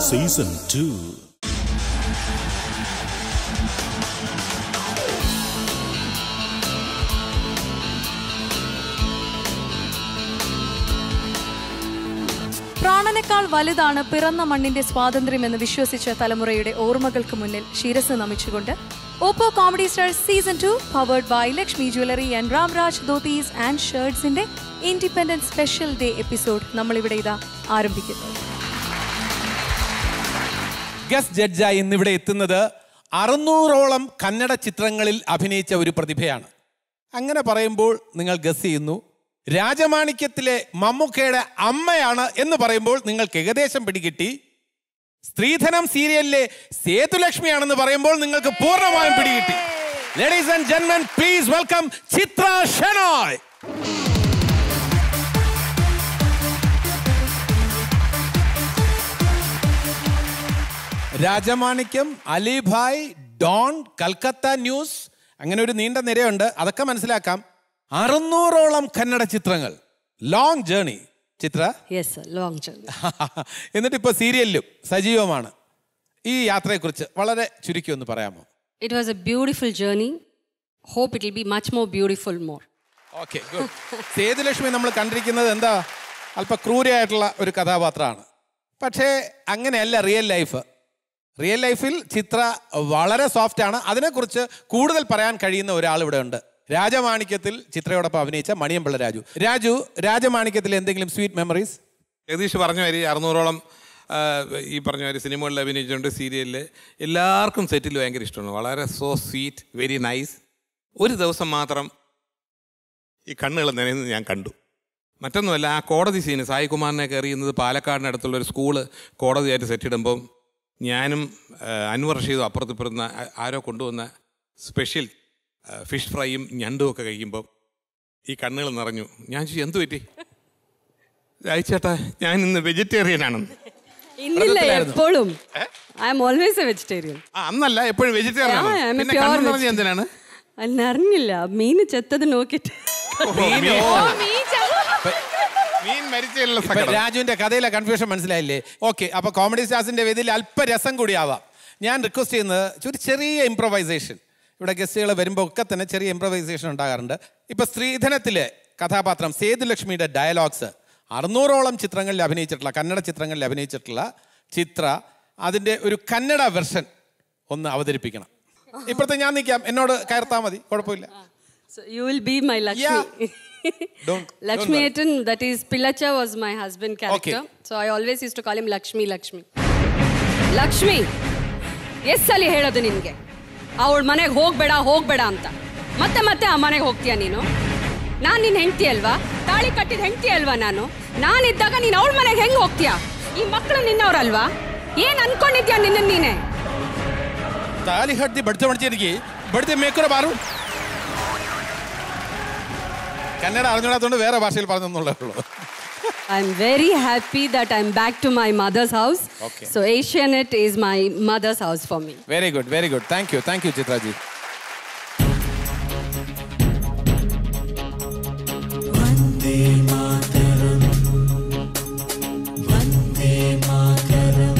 Season 2. പ്രാണനേക്കാൾ വലുതാണ് പിറന്ന മണ്ണിന്റെ സ്വാതന്ത്ര്യമെന്ന് വിശ്വസിച്ച തലമുറയുടെ ഓർമ്മകൾക്ക് മുന്നിൽ ശിരസ് നമിച്ചുകൊണ്ട് Oppo comedy stars season 2 powered by Lakshmi jewellery and Ramraj dhotis and ഷർട്ട്സിന്റെ ഇൻഡിപെൻഡൻസ് സ്പെഷ്യൽ ഡേ എപ്പിസോഡ് നമ്മളിവിടെ ഇതാ ആരംഭിക്കുന്നു. ഗസ്റ്റ് ജഡ്ജായി ഇന്നിവിടെ എത്തുന്നത് 600ഓളം കന്നഡ ചിത്രങ്ങളിൽ അഭിനയിച്ച ഒരു പ്രതിഭയാണ്. അങ്ങനെ പറയുമ്പോൾ നിങ്ങൾ ഗസ് ചെയ്യുന്നു. രാജമാണിക്യത്തിലെ മമ്മൂക്കയുടെ അമ്മയാണ് എന്ന് പറയുമ്പോൾ നിങ്ങൾക്ക് ഏകദേശം പിടികിട്ടി. സ്ത്രീധനം സീരിയലിലെ സേതുലക്ഷ്മിയാണെന്ന് പറയുമ്പോൾ നിങ്ങൾക്ക് പൂർണ്ണമായും പിടികിട്ടി. Ladies and gentlemen, please welcome Chitra Shenoy. Rajamanikyam, Alibhai, Don, Calcutta news, അങ്ങനെ ഒരു നീണ്ട നിരയുണ്ട്. അതൊക്കെ മനസ്സിലാക്കാം. 600ഓളം കന്നഡ ചിത്രങ്ങൾ. Long journey Chitra. Long journey. എന്നിട്ട് ഇപ്പൊ സീരിയലിലും സജീവമാണ്. ഈ യാത്രയെക്കുറിച്ച് വളരെ ചുരുക്കി ഒന്ന് പറയാമോ? It was a beautiful journey. Hope it will be much more beautiful more. Okay, good. Sethulakshmi നമ്മൾ കണ്ടിരിക്കുന്നത് എന്താ, അല്പ ക്രൂരയായിട്ടുള്ള ഒരു കഥാപാത്രമാണ്. പക്ഷേ അങ്ങനെയല്ല റിയൽ ലൈഫ്. റിയൽ ലൈഫിൽ ചിത്ര വളരെ സോഫ്റ്റ് ആണ്. അതിനെക്കുറിച്ച് കൂടുതൽ പറയാൻ കഴിയുന്ന ഒരാൾ ഇവിടെ ഉണ്ട്. രാജമാണിക്യത്തിൽ ചിത്രയോടൊപ്പം അഭിനയിച്ച മണിയമ്പിള്ള രാജു. രാജമാണിക്യത്തിൽ എന്തെങ്കിലും സ്വീറ്റ് മെമ്മറീസ്? ജഗദീഷ് പറഞ്ഞ മാതിരി 600ഓളം ഈ പറഞ്ഞ മാതിരി സിനിമകളിൽ അഭിനയിച്ചുകൊണ്ട് സീരിയലിൽ എല്ലാവർക്കും സെറ്റിൽ ഭയങ്കര ഇഷ്ടമാണ്. വളരെ സോ സ്വീറ്റ്, വെരി നൈസ്. ഒരു ദിവസം മാത്രം ഈ കണ്ണുകൾ നനയുന്നത് ഞാൻ കണ്ടു. മറ്റൊന്നുമല്ല, ആ കോടതി സീന് സായികുമാറിനെയൊക്കെ എറിയുന്നത് പാലക്കാടിനടുത്തുള്ളൊരു സ്കൂള് കോടതിയായിട്ട് സെറ്റിടുമ്പം ഞാനും അൻവർ റഷീദും അപ്പുറത്തിപ്പുറത്തുന്ന ആരോ കൊണ്ടുവന്ന സ്പെഷ്യൽ ഫിഷ് ഫ്രൈയും ഞണ്ടും ഒക്കെ കഴിക്കുമ്പം ഈ കണ്ണുകൾ നിറഞ്ഞു. ഞാൻ ചോദിച്ചു, എന്തു പറ്റി? രാജേട്ടാ, ഞാൻ ഇന്ന് വെജിറ്റേറിയൻ ആണെന്ന്. എപ്പോഴും അന്നല്ല, എപ്പോഴും വെജിറ്റേറിയൻ ആണ്. എന്തിനാണ് അറിഞ്ഞില്ല. മീൻ ചെത്തത് നോക്കിട്ട് രാജുവിന്റെ കഥയിലെ കൺഫ്യൂഷൻ മനസ്സിലായില്ലേ? ഓക്കെ, അപ്പൊ കോമഡി സ്റ്റാർസിന്റെ വേദിയിൽ അല്പരസം കൂടി ആവാം. ഞാൻ റിക്വസ്റ്റ് ചെയ്യുന്നത് ഒരു ചെറിയ ഇംപ്രവൈസേഷൻ. ഇവിടെ ഗസ്റ്റുകൾ വരുമ്പോൾ ഒക്കെ തന്നെ ചെറിയ ഇംപ്രവൈസേഷൻ ഉണ്ടാകാറുണ്ട്. ഇപ്പൊ സ്ത്രീധനത്തിലെ കഥാപാത്രം സേതുലക്ഷ്മിയുടെ ഡയലോഗ്സ് 600ഓളം ചിത്രങ്ങളിൽ അഭിനയിച്ചിട്ടുള്ള, കന്നഡ ചിത്രങ്ങളിൽ അഭിനയിച്ചിട്ടുള്ള ചിത്ര അതിന്റെ ഒരു കന്നഡ വെർഷൻ ഒന്ന് അവതരിപ്പിക്കണം. ഇപ്പഴത്തെ ഞാൻ നിൽക്കാം, എന്നോട് കയർത്താൽ മതി, കുഴപ്പമില്ല. You will be my Lakshmi. Don't Lakshmi Etan, that is Pillacha was my husband character. Okay. So I always used to call him Lakshmi. Lakshmi, yes ali ಹೇಳೋದು ನಿನಗೆ ಅವಳ ಮನೆಗೆ ಹೋಗಬೇಡ ಅಂತ. ಮತ್ತೆ ಆ ಮನೆಗೆ ಹೋಗ್ತೀಯಾ ನೀನು? ನಾನು ನಿನ್ನ ಹೆಂಡತಿ ಅಲ್ವಾ? ತಾಳಿ ಕಟ್ಟಿದ ಹೆಂಡತಿ ಅಲ್ವಾ ನಾನಿದ್ದಾಗ ನೀನು ಅವಳ ಮನೆಗೆ ಹೆಂಗೆ ಹೋಗ್ತೀಯಾ? ಈ ಮಕ್ಕಳು ನಿನ್ನವರಲ್ವಾ? ಏನು ಅನ್ಕೊಂಡಿದ್ಯಾ ನೀನೇ? ತಾಳಿ ಕಟ್ಟಿ ಬಡ್ತೆ ಮೇಕರ ಬಾರು. കന്നഡ അറിഞ്ഞൂടാത്തോണ്ട് വേറെ ഭാഷയിൽ പറഞ്ഞെന്നുള്ളൂ. I'm very happy that I'm back to my mother's house. Okay. So Asianet is my mother's house for me. Very good, very good. Thank you Chitra ji. Vande Mataram, Vande Mataram.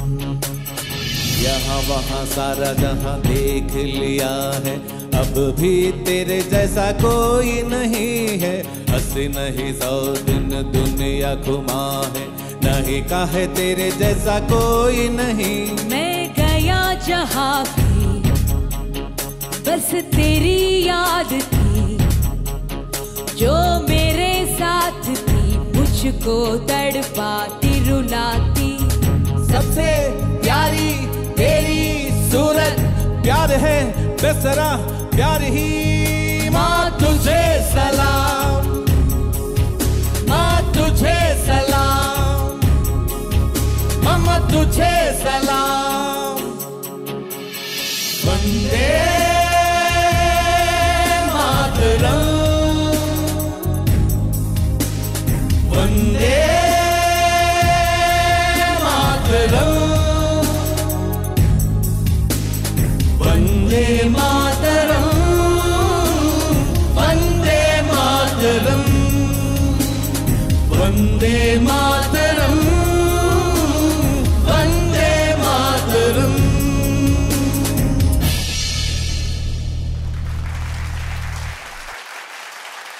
यहाँ वहाँ सारा जहाँ देख लिया है, अब भी तेरे जैसा कोई नहीं है. हंसी नहीं 100 दिन दुनिया घुमा है, नहीं काहे तेरे जैसा कोई नहीं. मैं गया जहाँ भी बस तेरी याद थी, जो मेरे साथ थी मुझको तड़पाती रुलाती. सबसे प्यारी तेरी सूरत, प्यार है बेसरा प्यार ही. माँ तुझे सलाम, माँ तुझे सलाम, मम्मा तुझे सलाम. वंदे मातरम, वंदे मातरम, वंदे मातरम, वंदे मातरम, वंदे मातरम, वंदे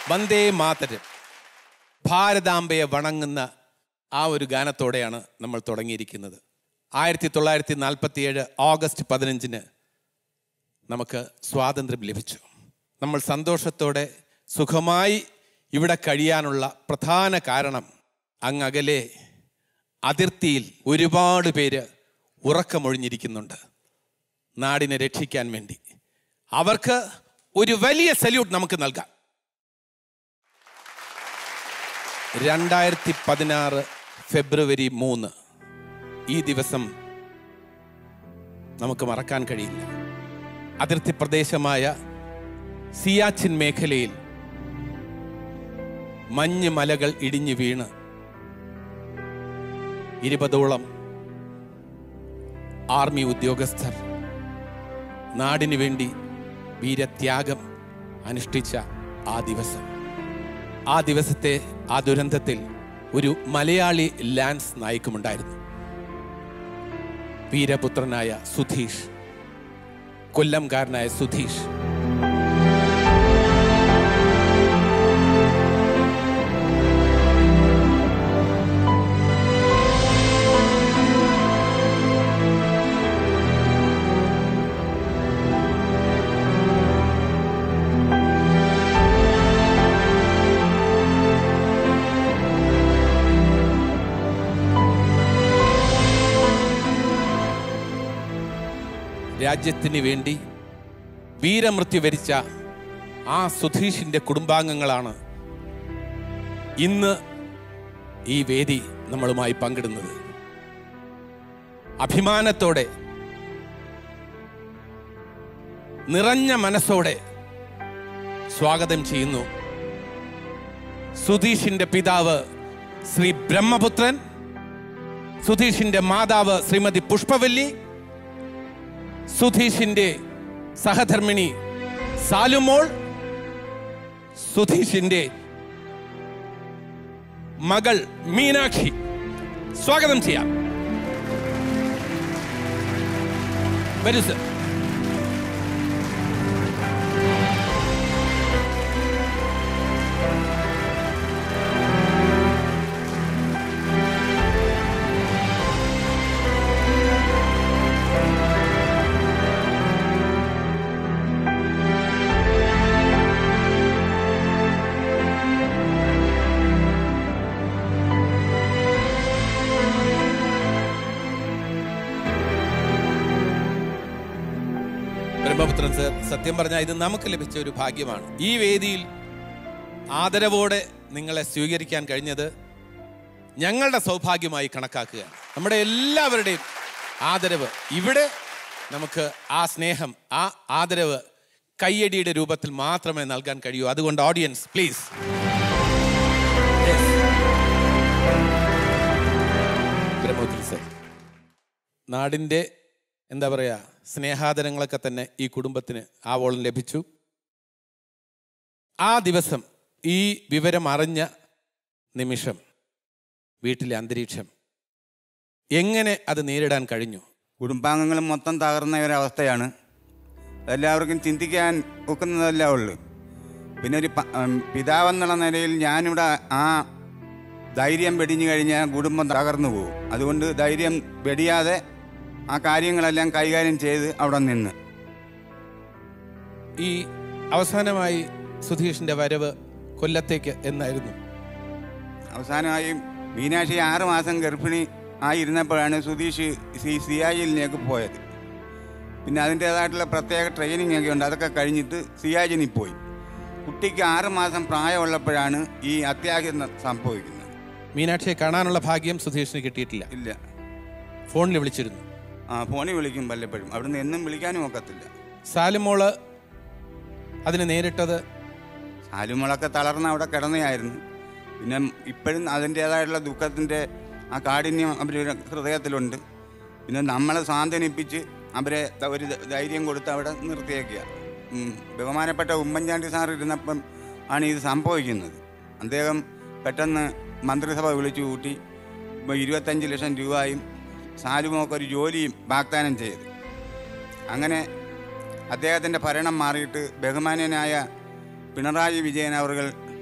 വന്ദേ മാതരം, ഭാരതാംബയെ വണങ്ങുന്ന ആ ഒരു ഗാനത്തോടെയാണ് നമ്മൾ തുടങ്ങിയിരിക്കുന്നത്. 1947 ഓഗസ്റ്റ് 15 നമുക്ക് സ്വാതന്ത്ര്യം ലഭിച്ചു. നമ്മൾ സന്തോഷത്തോടെ സുഖമായി ഇവിടെ കഴിയാനുള്ള പ്രധാന കാരണം അങ്ങകലെ അതിർത്തിയിൽ ഒരുപാട് പേര് ഉറക്കമൊഴിഞ്ഞിരിക്കുന്നുണ്ട് നാടിനെ രക്ഷിക്കാൻ വേണ്ടി. അവർക്ക് ഒരു വലിയ സല്യൂട്ട് നമുക്ക് നൽകാം. 2016 ഫെബ്രുവരി 3 ഈ ദിവസം നമുക്ക് മറക്കാൻ കഴിയില്ല. അതിർത്തി പ്രദേശമായ സിയാച്ചിൻ മേഖലയിൽ മഞ്ഞ് മലകൾ ഇടിഞ്ഞു വീണ് 20ഓളം ആർമി ഉദ്യോഗസ്ഥർ നാടിനു വേണ്ടി വീരത്യാഗം അനുഷ്ഠിച്ച ആ ദിവസത്തെ ആ ദുരന്തത്തിൽ ഒരു മലയാളി ലാൻസ് നായിക്കുമുണ്ടായിരുന്നു. വീരപുത്രനായ സുധീഷ്, കൊല്ലംകാരനായ സുധീഷ്. രാജ്യത്തിന് വേണ്ടി വീരമൃത്യു വരിച്ച ആ സുധീഷിന്റെ കുടുംബാംഗങ്ങളാണ് ഇന്ന് ഈ വേദി നമ്മളുമായി പങ്കിടുന്നത്. അഭിമാനത്തോടെ നിറഞ്ഞ മനസ്സോടെ സ്വാഗതം ചെയ്യുന്നു സുധീഷിന്റെ പിതാവ് ശ്രീ ബ്രഹ്മപുത്രൻ, സുധീഷിന്റെ മാതാവ് ശ്രീമതി പുഷ്പവല്ലി, സുധീഷിന്റെ സഹധർമ്മിണി സാലുമോൾ, സുധീഷിന്റെ മകൾ മീനാക്ഷി. സ്വാഗതം ചെയ്യാം. വരൂ സർ. ബ്രഹ്മപുത്രൻ സർ, സത്യം പറഞ്ഞാൽ ഇത് നമുക്ക് ലഭിച്ച ഒരു ഭാഗ്യമാണ്. ഈ വേദിയിൽ ആദരവോടെ നിങ്ങളെ സ്വീകരിക്കാൻ കഴിഞ്ഞത് ഞങ്ങളുടെ സൗഭാഗ്യമായി കണക്കാക്കുകയാണ്. നമ്മുടെ എല്ലാവരുടെയും ആദരവ് ഇവിടെ നമുക്ക് ആ സ്നേഹം, ആ ആദരവ് കയ്യടിയുടെ രൂപത്തിൽ മാത്രമേ നൽകാൻ കഴിയൂ. അതുകൊണ്ട് ഓഡിയൻസ് പ്ലീസ്. ബ്രഹ്മപുത്രൻ സർ, നാടിൻ്റെ എന്താ പറയുക, സ്നേഹാദരങ്ങളൊക്കെ തന്നെ ഈ കുടുംബത്തിന് ആവോളം ലഭിച്ചു. ആ ദിവസം ഈ വിവരം അറിഞ്ഞ നിമിഷം വീട്ടിലെ അന്തരീക്ഷം എങ്ങനെ അത് നേരിടാൻ കഴിഞ്ഞു? കുടുംബാംഗങ്ങൾ മൊത്തം തകർന്ന ഒരവസ്ഥയാണ്. എല്ലാവർക്കും ചിന്തിക്കാൻ ഒക്കുന്നതല്ല ഉള്ളു. പിന്നെ ഒരു പിതാവെന്നുള്ള നിലയിൽ ഞാനിവിടെ ആ ധൈര്യം വെടിഞ്ഞു കഴിഞ്ഞാൽ കുടുംബം തകർന്നു പോകും. അതുകൊണ്ട് ധൈര്യം വെടിയാതെ ആ കാര്യങ്ങളെല്ലാം കൈകാര്യം ചെയ്ത് അവിടെ നിന്ന്. ഈ അവസാനമായി സുധീഷിന്റെ വരവ് കൊല്ലത്തേക്ക് എന്നായിരുന്നു? അവസാനമായി മീനാക്ഷി 6 മാസം ഗർഭിണി ആയിരുന്നപ്പോഴാണ് സുധീഷ് സിയാജിലേക്ക് പോയത്. പിന്നെ അതിൻ്റേതായിട്ടുള്ള പ്രത്യേക ട്രെയിനിങ് ഒക്കെ ഉണ്ട്. അതൊക്കെ കഴിഞ്ഞിട്ട് സിയാജിനിൽ പോയി. കുട്ടിക്ക് 6 മാസം പ്രായമുള്ളപ്പോഴാണ് ഈ അത്യാഹിതം സംഭവിക്കുന്നത്. മീനാക്ഷിയെ കാണാനുള്ള ഭാഗ്യം സുധീഷിന് കിട്ടിയിട്ടില്ല? ഇല്ല. ഫോണിൽ വിളിച്ചിരുന്നു? ഫോണിൽ വിളിക്കും വല്ലപ്പോഴും. അവിടുന്ന് എന്നും വിളിക്കാനും ഒക്കത്തില്ല. സാലുമോള് അതിന് നേരിട്ടത്? സാലുമോളൊക്കെ തളർന്ന് അവിടെ കിടന്നയായിരുന്നു. പിന്നെ ഇപ്പോഴും അതിൻ്റേതായിട്ടുള്ള ദുഃഖത്തിൻ്റെ ആ കാഠിന്യം അവരുടെ ഹൃദയത്തിലുണ്ട്. പിന്നെ നമ്മളെ സാന്ത്വനിപ്പിച്ച് അവരെ ഒരു ധൈര്യം കൊടുത്ത് അവിടെ നിർത്തിയേക്കുക. ബഹുമാനപ്പെട്ട ഉമ്മൻചാണ്ടി സാർ ഇരുന്നപ്പം ആണ് ഇത് സംഭവിക്കുന്നത്. അദ്ദേഹം പെട്ടെന്ന് മന്ത്രിസഭ വിളിച്ചു കൂട്ടി 25 ലക്ഷം രൂപയും സാലുമോക്കൊരു ജോലിയും വാഗ്ദാനം ചെയ്ത്. അങ്ങനെ അദ്ദേഹത്തിൻ്റെ ഭരണം മാറിയിട്ട് ബഹുമാന്യനായ പിണറായി വിജയൻ അവർ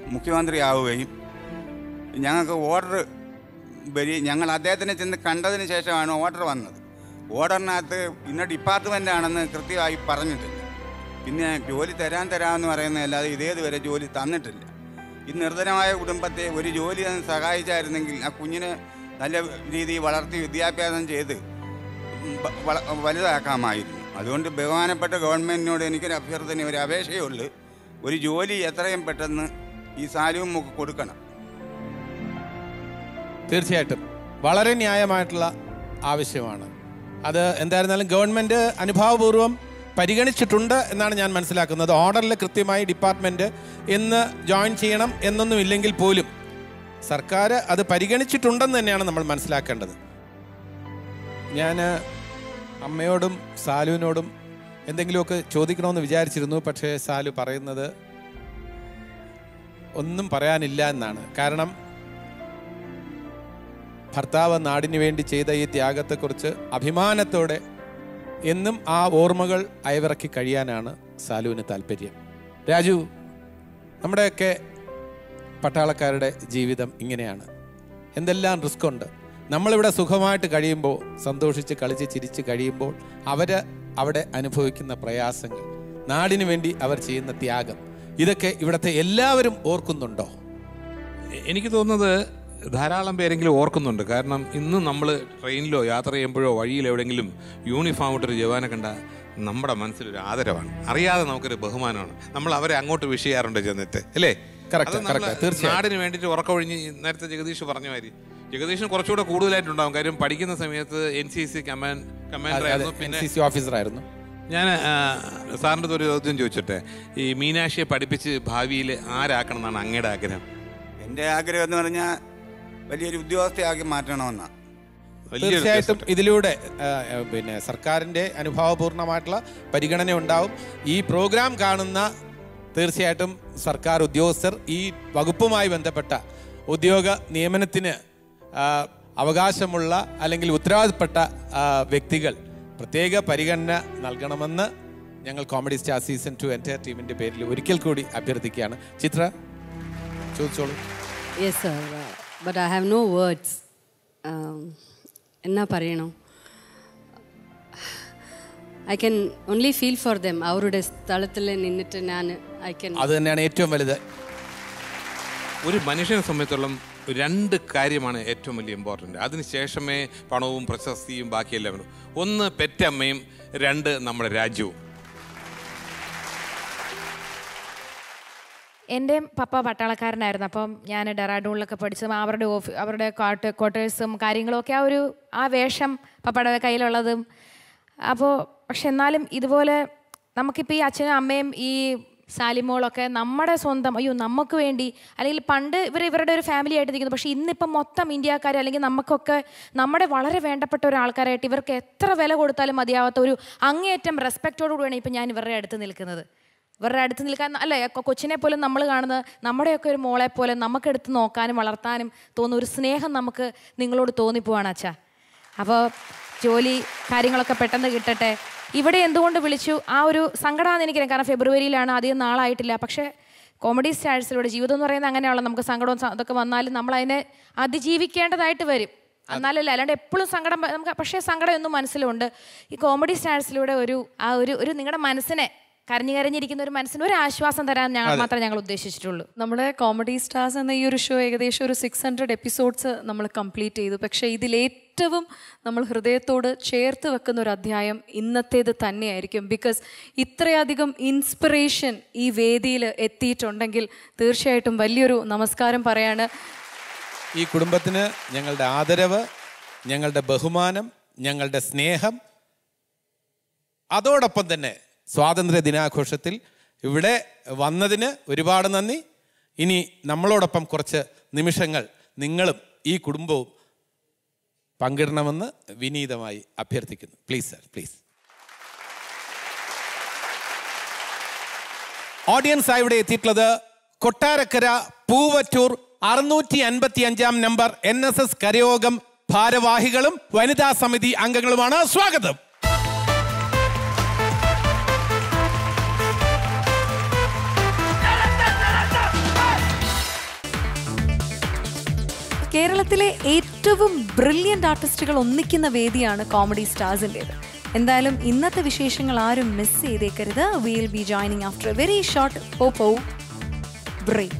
മുഖ്യമന്ത്രിയാവുകയും ഞങ്ങൾക്ക് ഓർഡർ ഞങ്ങൾ അദ്ദേഹത്തിനെ ചെന്ന് കണ്ടതിന് ശേഷമാണ് ഓർഡർ വന്നത്. ഓർഡറിനകത്ത് ഇന്ന ഡിപ്പാർട്ട്മെൻ്റാണെന്ന് കൃത്യമായി പറഞ്ഞിട്ടില്ല. പിന്നെ ജോലി തരാമെന്ന് പറയുന്നതല്ലാതെ ഇതേതുവരെ ജോലി തന്നിട്ടില്ല. ഈ നിർധനമായ കുടുംബത്തെ ഒരു ജോലി സഹായിച്ചായിരുന്നെങ്കിൽ ആ കുഞ്ഞിനെ നല്ല രീതിയിൽ വളർത്തി വിദ്യാഭ്യാസം ചെയ്ത് വലുതാക്കാമായിരുന്നു. അതുകൊണ്ട് ബഹുമാനപ്പെട്ട ഗവൺമെൻറ്റിനോട് എനിക്കൊരു അഭ്യർത്ഥന, ഒരു അപേക്ഷയുള്ളൂ, ഒരു ജോലി എത്രയും പെട്ടെന്ന് ഈ സാലുവും നമുക്ക് കൊടുക്കണം. തീർച്ചയായിട്ടും വളരെ ന്യായമായിട്ടുള്ള ആവശ്യമാണ്. അത് എന്തായിരുന്നാലും ഗവൺമെൻറ് അനുഭാവപൂർവ്വം പരിഗണിച്ചിട്ടുണ്ട് എന്നാണ് ഞാൻ മനസ്സിലാക്കുന്നത്. ഓർഡറിൽ കൃത്യമായി ഡിപ്പാർട്ട്മെൻറ്റ് എന്ന് ജോയിൻ ചെയ്യണം എന്നൊന്നും ഇല്ലെങ്കിൽ പോലും സർക്കാർ അത് പരിഗണിച്ചിട്ടുണ്ടെന്ന് തന്നെയാണ് നമ്മൾ മനസ്സിലാക്കേണ്ടത്. ഞാൻ അമ്മയോടും സാലുവിനോടും എന്തെങ്കിലുമൊക്കെ ചോദിക്കണമെന്ന് വിചാരിച്ചിരുന്നു. പക്ഷേ സാലു പറയുന്നത് ഒന്നും പറയാനില്ല എന്നാണ്. കാരണം ഭർത്താവ് നാടിന് വേണ്ടി ചെയ്ത ഈ ത്യാഗത്തെക്കുറിച്ച് അഭിമാനത്തോടെ എന്നും ആ ഓർമ്മകൾ അയവിറക്കി കഴിയാനാണ് സാലുവിന് താല്പര്യം. രാജു, നമ്മുടെയൊക്കെ പട്ടാളക്കാരുടെ ജീവിതം ഇങ്ങനെയാണ്. എന്തെല്ലാം റിസ്ക് ഉണ്ട്. നമ്മളിവിടെ സുഖമായിട്ട് കഴിയുമ്പോൾ, സന്തോഷിച്ച് കളിച്ച് ചിരിച്ച് കഴിയുമ്പോൾ അവർ അവിടെ അനുഭവിക്കുന്ന പ്രയാസങ്ങൾ, നാടിനു വേണ്ടി അവർ ചെയ്യുന്ന ത്യാഗം, ഇതൊക്കെ ഇവിടുത്തെ എല്ലാവരും ഓർക്കുന്നുണ്ടോ? എനിക്ക് തോന്നുന്നത് ധാരാളം പേരെങ്കിലും ഓർക്കുന്നുണ്ട്. കാരണം ഇന്ന് നമ്മൾ ട്രെയിനിലോ യാത്ര ചെയ്യുമ്പോഴോ വഴിയിൽ എവിടെയെങ്കിലും യൂണിഫോം ഇട്ടൊരു ജവാനെ കണ്ട നമ്മുടെ മനസ്സിലൊരു ആദരവാണ്, അറിയാതെ നമുക്കൊരു ബഹുമാനമാണ്. നമ്മൾ അവരെ അങ്ങോട്ട് വിഷ് ചെയ്യാറുണ്ട് ചെന്നിട്ട്, അല്ലേ? നാടിന് വേണ്ടിയിട്ട് ഉറക്കമൊഴിഞ്ഞ് നേരത്തെ ജഗദീഷ് പറഞ്ഞ മാതിരി ജഗദീഷിന് കുറച്ചുകൂടെ കൂടുതലായിട്ടുണ്ടാകും. കാര്യം പഠിക്കുന്ന സമയത്ത് NCC കമാൻഡറായിരുന്നു, പിന്നെ ഓഫീസറായിരുന്നു. ഞാൻ സാറിൻ്റെ ഒരു ചോദ്യം ചോദിച്ചിട്ടെ, ഈ മീനാക്ഷിയെ പഠിപ്പിച്ച് ഭാവിയിൽ ആരാക്കണം എന്നാണ് അങ്ങയുടെ ആഗ്രഹം? എൻ്റെ ആഗ്രഹം എന്ന് പറഞ്ഞാൽ വലിയൊരു ഉദ്യോഗസ്ഥയാക്കി മാറ്റണമെന്നാണ്. തീർച്ചയായിട്ടും ഇതിലൂടെ പിന്നെ സർക്കാരിൻ്റെ അനുഭാവപൂർണ്ണമായിട്ടുള്ള പരിഗണന ഉണ്ടാവും. ഈ പ്രോഗ്രാം കാണുന്ന തീർച്ചയായിട്ടും സർക്കാർ ഉദ്യോഗസ്ഥർ, ഈ വകുപ്പുമായി ബന്ധപ്പെട്ട ഉദ്യോഗ നിയമനത്തിന് അവകാശമുള്ള അല്ലെങ്കിൽ ഉത്തരവാദപ്പെട്ട വ്യക്തികൾ പ്രത്യേക പരിഗണന നൽകണമെന്ന് ഞങ്ങൾ കോമഡി സ്റ്റാർ സീസൺ 2 എൻ്റയർ ടീമിൻ്റെ പേരിൽ ഒരിക്കൽ കൂടി അഭ്യർത്ഥിക്കുകയാണ്. ചിത്ര, ചോദിച്ചോളൂ. Yes sir, but I have no words. എന്നാ പറയണോ? I can only feel for them. അവരുടെ സ്ഥലത്തിൽ നിന്നിട്ട് ഞാൻ അത് തന്നെയാണ് ഏറ്റവും വലുത്. ഒരു മനുഷ്യനെ സംബന്ധിച്ചോളം 2 കാര്യമാണ് ഏറ്റവും വലിയ ഇമ്പോർട്ടൻ്റ്. അതിനുശേഷമേ പണവും പ്രശസ്തിയും ബാക്കിയെല്ലാം വേണം. 1 പെറ്റമ്മയും, 2 നമ്മുടെ രാജ്യവും. എൻ്റെ പപ്പ പട്ടാളക്കാരനായിരുന്നു. അപ്പം ഞാൻ ഡെറാഡൂണിലൊക്കെ പഠിച്ചതും അവരുടെ ക്വാർട്ടേഴ്സും കാര്യങ്ങളൊക്കെ ആ വേഷം പപ്പയുടെ കയ്യിലുള്ളതും. അപ്പോൾ പക്ഷെ എന്നാലും ഇതുപോലെ നമുക്കിപ്പോൾ ഈ അച്ഛനും അമ്മയും ഈ സാലിമോളൊക്കെ നമ്മുടെ സ്വന്തം, അയ്യോ നമുക്ക് വേണ്ടി, അല്ലെങ്കിൽ പണ്ട് ഇവരുടെ ഒരു ഫാമിലി ആയിട്ട് നിൽക്കുന്നു. പക്ഷേ ഇന്നിപ്പം മൊത്തം ഇന്ത്യക്കാർ അല്ലെങ്കിൽ നമുക്കൊക്കെ നമ്മുടെ വളരെ വേണ്ടപ്പെട്ട ഒരാൾക്കാരായിട്ട് ഇവർക്ക് എത്ര വില കൊടുത്താലും മതിയാവാത്ത ഒരു അങ്ങേയറ്റം റെസ്പെക്റ്റോടുകൂടിയാണ് ഇപ്പം ഞാൻ ഇവരുടെ അടുത്ത് നിൽക്കുന്നത്. ഇവരുടെ അടുത്ത് നിൽക്കാൻ അല്ലേ, കൊച്ചിനെ പോലും നമ്മൾ കാണുന്നത് നമ്മുടെയൊക്കെ ഒരു മോളെ പോലെ നമുക്കെടുത്ത് നോക്കാനും വളർത്താനും തോന്നുന്ന ഒരു സ്നേഹം നമുക്ക് നിങ്ങളോട് തോന്നിപ്പോവാണ് അച്ഛാ. അപ്പോൾ ജോലി കാര്യങ്ങളൊക്കെ പെട്ടെന്ന് കിട്ടട്ടെ. ഇവിടെ എന്തുകൊണ്ട് വിളിച്ചു, ആ ഒരു സങ്കടമാണെന്ന് എനിക്കറിയാം. കാരണം ഫെബ്രുവരിയിലാണ്, അധികം നാളായിട്ടില്ല. പക്ഷേ കോമഡി സ്റ്റാഴ്സിലൂടെ ജീവിതം എന്ന് പറയുന്നത് അങ്ങനെയാണല്ലോ. നമുക്ക് സങ്കടവും അതൊക്കെ വന്നാലും നമ്മളതിനെ അതിജീവിക്കേണ്ടതായിട്ട് വരും. എന്നാലല്ല, അല്ലാണ്ട് എപ്പോഴും സങ്കടം നമുക്ക്, പക്ഷേ സങ്കടം എന്നും മനസ്സിലുണ്ട്. ഈ കോമഡി സ്റ്റാഴ്സിലൂടെ ഒരു നിങ്ങളുടെ മനസ്സിനെ കരഞ്ഞിരിക്കുന്ന ഒരു മനസ്സിന് ഒരു ആശ്വാസം തരാൻ മാത്രമേ ഞങ്ങൾ ഉദ്ദേശിച്ചിട്ടുള്ളൂ. നമ്മുടെ കോമഡി സ്റ്റാർസ് എന്ന ഈ ഒരു ഷോ ഏകദേശം ഒരു 600 എപ്പിസോഡ്സ് നമ്മൾ കംപ്ലീറ്റ് ചെയ്തു. പക്ഷേ ഇതിലേറ്റവും നമ്മൾ ഹൃദയത്തോട് ചേർത്ത് വെക്കുന്ന ഒരു അധ്യായം ഇന്നത്തേത് തന്നെയായിരിക്കും. ബിക്കോസ് ഇത്രയധികം ഇൻസ്പിറേഷൻ ഈ വേദിയിൽ എത്തിയിട്ടുണ്ടെങ്കിൽ തീർച്ചയായിട്ടും വലിയൊരു നമസ്കാരം പറയാണ്. ഈ കുടുംബത്തിന് ഞങ്ങളുടെ ആദരവ്, ഞങ്ങളുടെ ബഹുമാനം, ഞങ്ങളുടെ സ്നേഹം. അതോടൊപ്പം തന്നെ സ്വാതന്ത്ര്യ ദിനാഘോഷത്തിൽ ഇവിടെ വന്നതിന് ഒരുപാട് നന്ദി. ഇനി നമ്മളോടൊപ്പം കുറച്ച് നിമിഷങ്ങൾ നിങ്ങളും ഈ കുടുംബവും പങ്കിടണമെന്ന് വിനീതമായി അഭ്യർത്ഥിക്കുന്നു. Please sir, please. ഓഡിയൻസായി ഇവിടെ എത്തിയിട്ടുള്ളത് കൊട്ടാരക്കര പൂവറ്റൂർ 655 നമ്പർ NSS കരയോഗം ഭാരവാഹികളും വനിതാ സമിതി അംഗങ്ങളുമാണ്. സ്വാഗതം. കേരളത്തിലെ ഏറ്റവും ബ്രില്യൻ്റ് ആർട്ടിസ്റ്റുകൾ ഒന്നിക്കുന്ന വേദിയാണ് കോമഡി സ്റ്റാർസിൻ്റേത്. എന്തായാലും ഇന്നത്തെ വിശേഷങ്ങൾ ആരും മിസ് ചെയ്തേക്കരുത്. Will be joining after a very short Oppo break.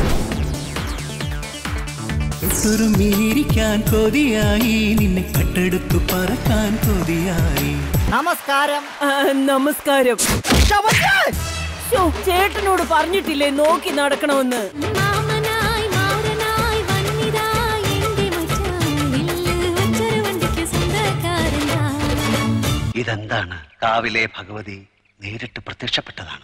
കൊതിയായി നിന്നെ കട്ടെടുത്തു പറക്കാൻ കൊതിയായി. നമസ്കാരം. നമസ്കാരം. ചേട്ടനോട് പറഞ്ഞിട്ടില്ലേ നോക്കി നടക്കണമെന്ന്? ഇതെന്താണ് കാവിലെ ഭഗവതി നേരിട്ട് പ്രത്യക്ഷപ്പെട്ടതാണോ?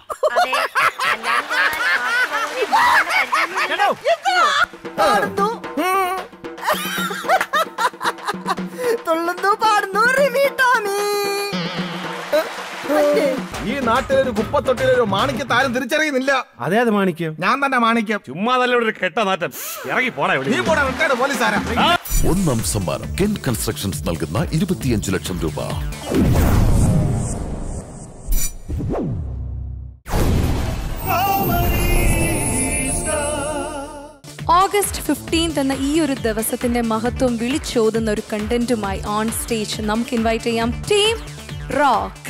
തുള്ളുന്നു പാടുന്നു റിമി ടോമി. ഈ നാട്ടിലൊരു കുപ്പത്തൊട്ടിലൊരു മാണിക്യത്തെ ആരും തിരിച്ചറിയുന്നില്ല. അതെ, അത് മാണിക്യം. ഞാൻ തന്നെ മാണിക്യം. ചുമ്മാ നല്ല ഒരു കെട്ട നാട്ടം. ഇറങ്ങി പോടാ. നീ പോടാ, വെക്കാട് പോലീസാരാ. ഒന്നാം സമ്മാനം കെൻ കൺസ്ട്രക്ഷൻസ് നൽകുന്ന 25 ലക്ഷം രൂപ. ഓഗസ്റ്റ് 15 എന്ന ഈ ഒരു ദിവസത്തിന്റെ മഹത്വം വിളിച്ചോതുന്ന ഒരു കണ്ടന്റുമായി ഓൺ സ്റ്റേജ് നമുക്ക് ഇൻവൈറ്റ് ചെയ്യാം ടീം റോക്ക്.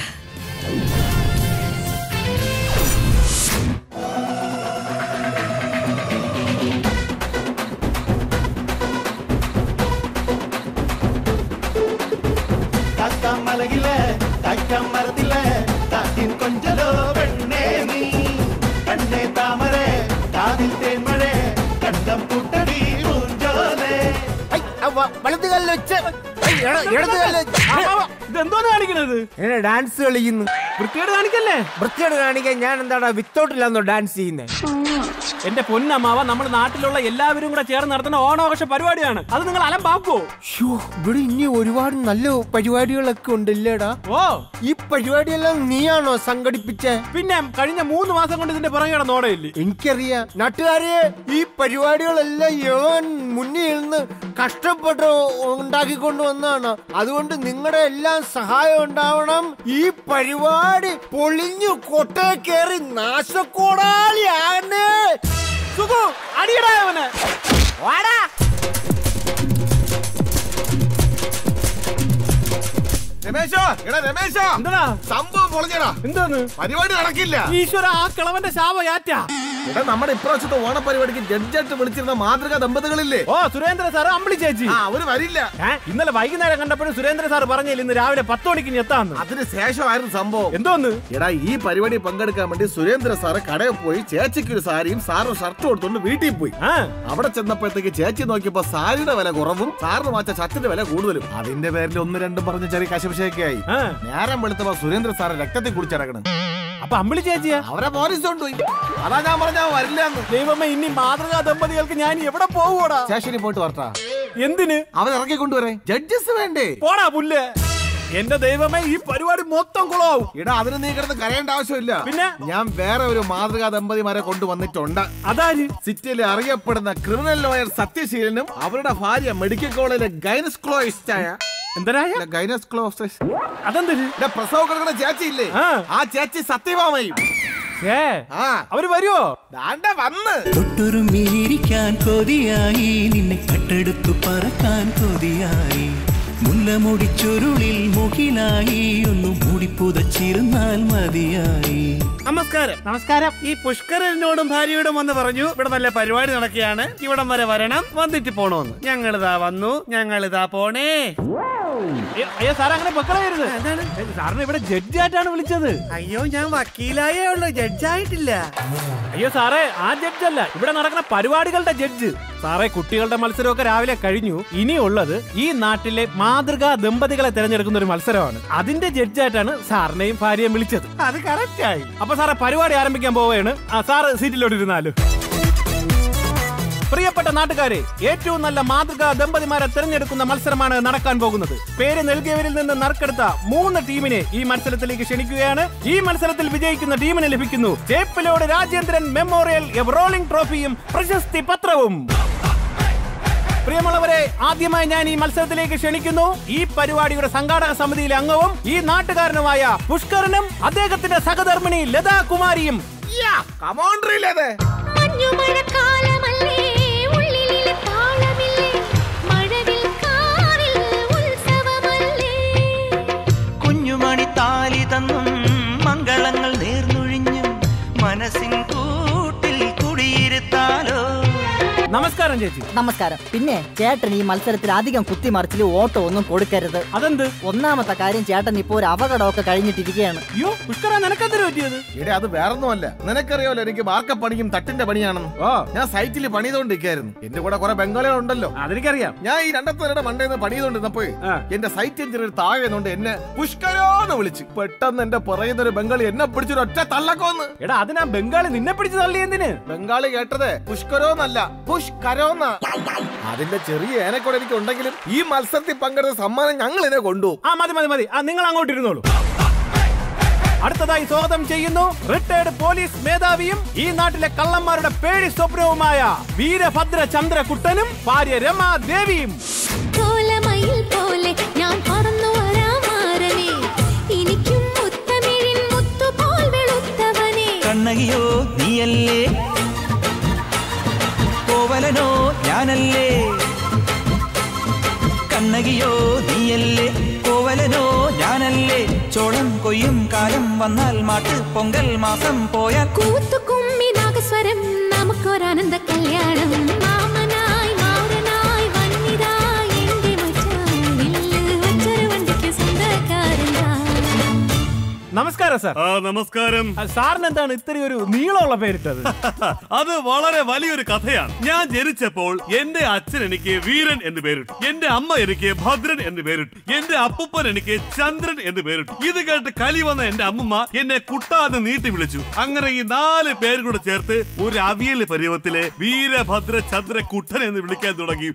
ഇതെന്തോന്ന് കാണിക്കണത്? ഡാൻസ് കളിക്കുന്നു. വൃത്തിയോട് കാണിക്കല്ലേ? വൃത്തിയോട് കാണിക്കാൻ ഞാൻ എന്താടാ വിത്തൗട്ടില്ലാന്നോ ഡാൻസ് ചെയ്യുന്നേ? എന്റെ പൊന്നമ്മാവ, നമ്മുടെ നാട്ടിലുള്ള എല്ലാവരും കൂടെ ചേർന്ന് നടത്തുന്ന ഓണാഘോഷ പരിപാടിയാണ്. അത് നിങ്ങൾ അലമ്പാക്കോ? ഇവിടെ ഇനി ഒരുപാട് നല്ല പരിപാടികളൊക്കെ ഉണ്ടല്ലേടാ. ഓ, ഈ പരിപാടിയെല്ലാം നീയാണോ സംഘടിപ്പിച്ചേ? പിന്നെ കഴിഞ്ഞ 3 മാസം കൊണ്ട് ഇതിന്റെ പുറകെ ഓടയില്ലേ? എനിക്കറിയാം. നാട്ടുകാരെ, ഈ പരിപാടികളെല്ലാം യോൻ മുന്നിൽ നിന്ന് കഷ്ടപ്പെട്ട് ഉണ്ടാക്കിക്കൊണ്ട് വന്നതാണ്. അതുകൊണ്ട് നിങ്ങളുടെ എല്ലാം സഹായം ഉണ്ടാവണം. ഈ പരിപാടി പൊളിഞ്ഞു കൊട്ടേ കയറി നാശക്കോടാലിയാണ്. സുഖു, അടിയടാ അവന്. വാടാ. രമേശോ, എടാ രമേശോ, എന്താ സംഭവം പൊളിഞ്ഞടാ. എന്താന്ന്? പരിപാടി നടക്കില്ല. ഈശ്വര, ആ കിളവന്റെ ശാപയാറ്റാ. എടാ, നമ്മുടെ ഇപ്രാവശ്യത്തെ ഓണപരിപാടിക്ക് ജഡ്ജായിട്ട് വിളിച്ചിരുന്ന മാതൃകാ ദമ്പതികളില്ലേ? ഓ, സുരേന്ദ്ര സാറ്, അമ്പിളി ചേച്ചി. അവര് വരില്ല. ഇന്നലെ വൈകുന്നേരം കണ്ടപ്പോഴും സുരേന്ദ്ര സാർ പറഞ്ഞില്ല ഇന്ന് രാവിലെ 10 മണിക്ക് എത്താന്ന്. അതിന് ശേഷമായിരുന്നു സംഭവം. എന്തോന്ന്? എടാ, ഈ പരിപാടി പങ്കെടുക്കാൻ വേണ്ടി സുരേന്ദ്ര സാറ് കടയിൽ പോയി ചേച്ചിക്ക് ഒരു സാരിയും സാറിന് ഷർട്ടും എടുത്തോണ്ട് വീട്ടിൽ പോയി. അവിടെ ചെന്നപ്പോഴത്തേക്ക് ചേച്ചി നോക്കിയപ്പോ സാരിയുടെ വില കുറവും സാറിന് വാങ്ങിച്ച ഷർട്ടിന്റെ വില കൂടുതലും. അതിന്റെ പേരിൽ 1-2 പറഞ്ഞ ചെറിയ കശപിശയൊക്കെ ആയി. നേരം വെളുത്തപ്പോ സുരേന്ദ്ര സാറ് രക്തത്തിൽ കുടിച്ചടക്കണം. അപ്പൊ അമ്പിളി ചേച്ചിയാ? അവരെ പോലീസ് കൊണ്ടുപോയി. അതാ ഞാൻ പറഞ്ഞ വരില്ലാന്ന്. ദൈവമേ, ഇനി മാതൃകാ ദമ്പതികൾക്ക് ഞാൻ എവിടെ പോകൂടാ? സ്റ്റേഷനിൽ പോയിട്ട് വരട്ടാ. എന്തിന്? അവൻ ഇറക്കി കൊണ്ടുവരേ. ജഡ്ജസ് വേണ്ടേ? പോടാ പുല്ല്. എന്റെ ദൈവമേ, ഈ പരിപാടി മൊത്തം കുളമാവും. ഇടാ, അതിന് നീ കിടന്ന് കരയേണ്ട ആവശ്യമില്ല. പിന്നെ ഞാൻ വേറെ ഒരു മാതൃകാ ദമ്പതിമാരെ കൊണ്ടുവന്നിട്ടുണ്ട്. അതാര്? സിറ്റിയിലെ അറിയപ്പെടുന്ന ക്രിമിനൽ ലോയർ സത്യശീലനും അവരുടെ ഭാര്യ മെഡിക്കൽ കോളേജിലെ ഗൈനക്കോളജിസ്റ്റായ അതെന്താ പ്രസവ കിടക്കുന്ന ചേച്ചി ഇല്ലേ, ആ ചേച്ചി സത്യഭാമയും. അവര് വരുവോ? വന്ന് തൊട്ടുറുമ്മിയിരിക്കാൻ കൊതിയായി നിന്നെ കട്ടെടുത്തു പറക്കാൻ കൊതിയായി. മുല്ലമുടിച്ചുരുളിൽ മുകിലായി ഒന്ന് മൂടിപ്പുതച്ചിരുന്നാൽ മതിയായി. നമസ്കാരം. നമസ്കാരം. ഈ പുഷ്കരനോടും ഭാര്യയോടും വന്ന് പറഞ്ഞു ഇവിടെ നല്ല പരിപാടി നടക്കുകയാണ്, ഇവിടം വരെ വരണം, വന്നിട്ട് പോണോന്ന്. ഞങ്ങളിതാ വന്നു, ഞങ്ങളിതാ പോണേ. അയ്യോ സാർ, അങ്ങനെ പൊക്കളായിരുന്നു. സാറിന് ഇവിടെ ജഡ്ജായിട്ടാണ് വിളിച്ചത്. അയ്യോ, ഞാൻ വക്കീലായേ ഉള്ളൂ, ജഡ്ജായിട്ടില്ല. അയ്യോ സാറേ, ആ ജഡ്ജല്ല, ഇവിടെ നടക്കുന്ന പരിപാടികളുടെ ജഡ്ജ്. സാറേ, കുട്ടികളുടെ മത്സരമൊക്കെ രാവിലെ കഴിഞ്ഞു. ഇനിയുള്ളത് ഈ നാട്ടിലെ മാതൃകാ ദമ്പതികളെ തിരഞ്ഞെടുക്കുന്ന ഒരു മത്സരമാണ്. അതിന്റെ ജഡ്ജായിട്ടാണ് സാറിനെയും ഭാര്യയും വിളിച്ചത്. അത് കറക്റ്റ് ആയി. അപ്പൊ സാറേ, പരിപാടി ആരംഭിക്കാൻ പോവുകയാണ്. സാറ് സീറ്റിലോട്ട് ഇരുന്നാലും. പ്രിയപ്പെട്ട നാട്ടുകാരെ, ഏറ്റവും നല്ല മാതൃകാ ദമ്പതിമാരെ തിരഞ്ഞെടുക്കുന്ന മത്സരമാണ് നടക്കാൻ പോകുന്നത്. പേര് നൽകിയവരിൽ നിന്ന് നറുക്കെടുത്ത 3 ടീമിനെ ഈ മത്സരത്തിലേക്ക് ക്ഷണിക്കുകയാണ്. ഈ മത്സരത്തിൽ വിജയിക്കുന്ന ടീമിന് ലഭിക്കുന്നു ചേപ്പിലോട് രാജേന്ദ്രൻ മെമ്മോറിയൽ റോളിംഗ് ട്രോഫിയും പ്രശസ്തി പത്രവും. പ്രിയമുള്ളവരെ, ആദ്യമായി ഞാൻ ഈ മത്സരത്തിലേക്ക് ക്ഷണിക്കുന്നു ഈ പരിപാടിയുടെ സംഘാടക സമിതിയിലെ അംഗവും ഈ നാട്ടുകാരനുമായ പുഷ്കരനും അദ്ദേഹത്തിന്റെ സഹധർമ്മിണി ലതാ കുമാരിയും. നമസ്കാരം ചേച്ചി. നമസ്കാരം. പിന്നെ ചേട്ടൻ ഈ മത്സരത്തിൽ അധികം കുത്തിമറിച്ചിൽ ഓട്ടോ ഒന്നും കൊടുക്കരുത്. അതെന്ത്? ഒന്നാമത്തെ കാര്യം, ചേട്ടൻ ഇപ്പൊ ഒരു അപകടമൊക്കെ കഴിഞ്ഞിട്ടിരിക്കുകയാണ്. അയ്യോ പുഷ്കര, നിനക്കെന്തിനു പറ്റിയത്? ഇവിടെ അത് വേറൊന്നുമല്ല, നിനക്കറിയാമല്ലോ എനിക്ക് മാർക്കപ്പണിയും തട്ടിന്റെ പണിയാണെന്ന്. ഞാൻ സൈറ്റിൽ പണിതുകൊണ്ടിരിക്കായിരുന്നു. എന്റെ കൂടെ കുറെ ബംഗാളികളുണ്ടല്ലോ. അതെനിക്കറിയാം. ഞാൻ ഈ 2 പേരുടെ മണ്ടേന്ന് പണിതുകൊണ്ടിരുന്നപ്പോ എന്റെ സൈറ്റ് എഞ്ചിനീയർ താഴെ കൊണ്ട് എന്നെ പുഷ്കരോന്ന് വിളിച്ചു. പെട്ടെന്ന് എന്റെ പറയുന്ന ഒരു ബംഗാളി എന്നെ പിടിച്ചൊരു ഒറ്റ തള്ളക്കോന്ന്. എടാ അതിനാ ബംഗാളി നിന്നെ പിടിച്ചു തള്ളി എന്തിന്? ബംഗാളി കേട്ടത് പുഷ്കരോന്നല്ല പുഷ്കരോന്ന. അതിന്റെ ചെറിയ ഏനക്കൂടെ എനിക്ക് ഉണ്ടെങ്കിലും ഈ മത്സരത്തിൽ പങ്കെടുത്ത സമ്മാനം ഞങ്ങൾ ഇതിനെ കൊണ്ടുപോകും. മതി നിങ്ങൾ അങ്ങോട്ട് ഇരുന്നോളൂ. അടുത്തതായി സ്വാഗതം ചെയ്യുന്നു റിട്ടയർഡ് പോലീസ് മേധാവിയും ഈ നാട്ടിലെ കള്ളന്മാരുടെ പേടി സ്വപ്നവുമായ വീരഭദ്ര ചന്ദ്രകുട്ടനും ഭാര്യ രമാദേവിയും. കണ്ണകിയോ നീയല്ലേ, കോവലനോ ഞാനല്ലേ. കണ്ണകിയോ നീയല്ലേ, കോവലനോ ഞാനല്ലേ. ചോളം കൊയ്യും കാലം വന്നാൽ മാട്ട് പൊങ്കൽ മാസം പോയാൽ കൂത്തുകുമ്മി നാഗസ്വരം നമുക്കൊരാനന്ദ കല്യാണം. മാമനായി മാറനായി വന്നിതായി എന്റെ മച്ചാനിൽ വച്ചൊരു വണ്ടിക്ക് സ്വന്തക്കാരൻ. നമസ്കാരം സാർ. നമസ്കാരം. സാറിന് എന്താണ് ഇത്രയും ഒരു നീളമുള്ള പേരിട്ടത്? അത് വളരെ വലിയൊരു കഥയാണ്. ഞാൻ ജനിച്ചപ്പോൾ എന്റെ അച്ഛൻ എനിക്ക് വീരൻ എന്ന് പേരിട്ടു, എന്റെ അമ്മ എനിക്ക് ഭദ്രൻ എന്ന് പേരിട്ടു, എന്റെ അപ്പൂപ്പൻ എനിക്ക് ചന്ദ്രൻ എന്ന് പേരിട്ടു. ഇത് കേട്ട് കലി വന്ന എന്റെ അമ്മമ്മ എന്നെ കുട്ടാന്ന് നീട്ടി വിളിച്ചു. അങ്ങനെ ഈ 4 പേര് കൂടെ ചേർത്ത് ഒരു അവിയൽ പരുവത്തിലെ വീരഭദ്ര ചന്ദ്രകുട്ടൻ എന്ന് വിളിക്കാൻ തുടങ്ങി.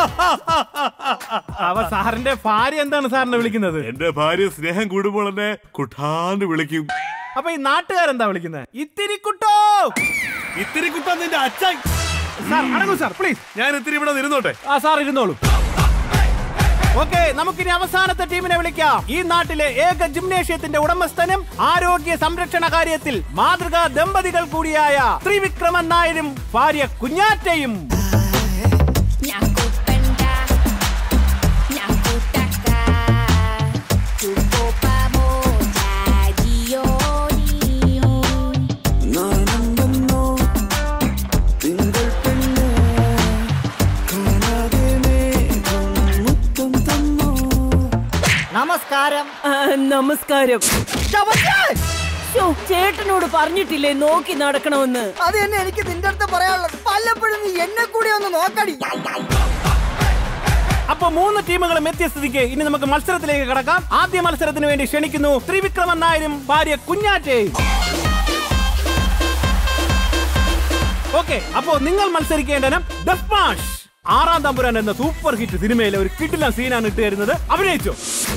അവ സാറിന്റെ ഭാര്യ എന്താണ് സാറിനെ വിളിക്കുന്നത്? എന്റെ ഭാര്യ സ്നേഹം കൂടുമ്പോൾ എന്നെ കുട്ടാന്ന് വിളിക്കും. അപ്പൊ ഈ നാട്ടുകാരെന്താ വിളിക്കുന്നത്? ഇത്തിരി കുട്ടോ. ഇത്തിരി കുട്ടാ നിന്റെ അച്ഛൻ. സാർ അടങ്ങൂ സാർ പ്ലീസ്. ഞാൻ ഇത്തിരി ഇവിടെ ഇരുന്നോട്ടെ. സാർ ഇരുന്നോളൂ. ഓക്കെ, നമുക്കിനി അവസാനത്തെ ടീമിനെ വിളിക്കാം. ഈ നാട്ടിലെ ഏക ജിംനേഷ്യത്തിന്റെ ഉടമസ്ഥനും ആരോഗ്യ സംരക്ഷണ കാര്യത്തിൽ മാതൃകാ ദമ്പതികൾ കൂടിയായ ത്രിവിക്രമൻ നായരും ഭാര്യ കുഞ്ഞാറ്റയും. നമസ്കാരം. നമസ്കാരം. ചേട്ടനോട് പറഞ്ഞിട്ടില്ലേ നോക്കി നടക്കണമെന്ന്? അത് തന്നെ എനിക്ക് നിന്റെ അടുത്ത് പറയാനുള്ളത്. പലപ്പോഴും നീ എന്നെ കൂടി ഒന്ന് നോക്കടി. അപ്പൊ 3 ടീമുകളും എത്തിയ സ്ഥിതിക്ക് ഇനി നമുക്ക് മത്സരത്തിലേക്ക് കടക്കാം. ആദ്യ മത്സരത്തിന് വേണ്ടി ക്ഷണിക്കുന്നു ത്രിവിക്രമൻ നായരും ഭാര്യ കുഞ്ഞാറ്റയും. ഓക്കെ, അപ്പോ നിങ്ങൾ മത്സരിക്കേണ്ടനം ദഫ്മാഷ്. 6-ാം തമ്പുരാൻ എന്ന സൂപ്പർ ഹിറ്റ് സിനിമയിലെ ഒരു കിടിലൻ സീനാണ് ഇട്ട് തരുന്നത്. അഭിനയിച്ചു.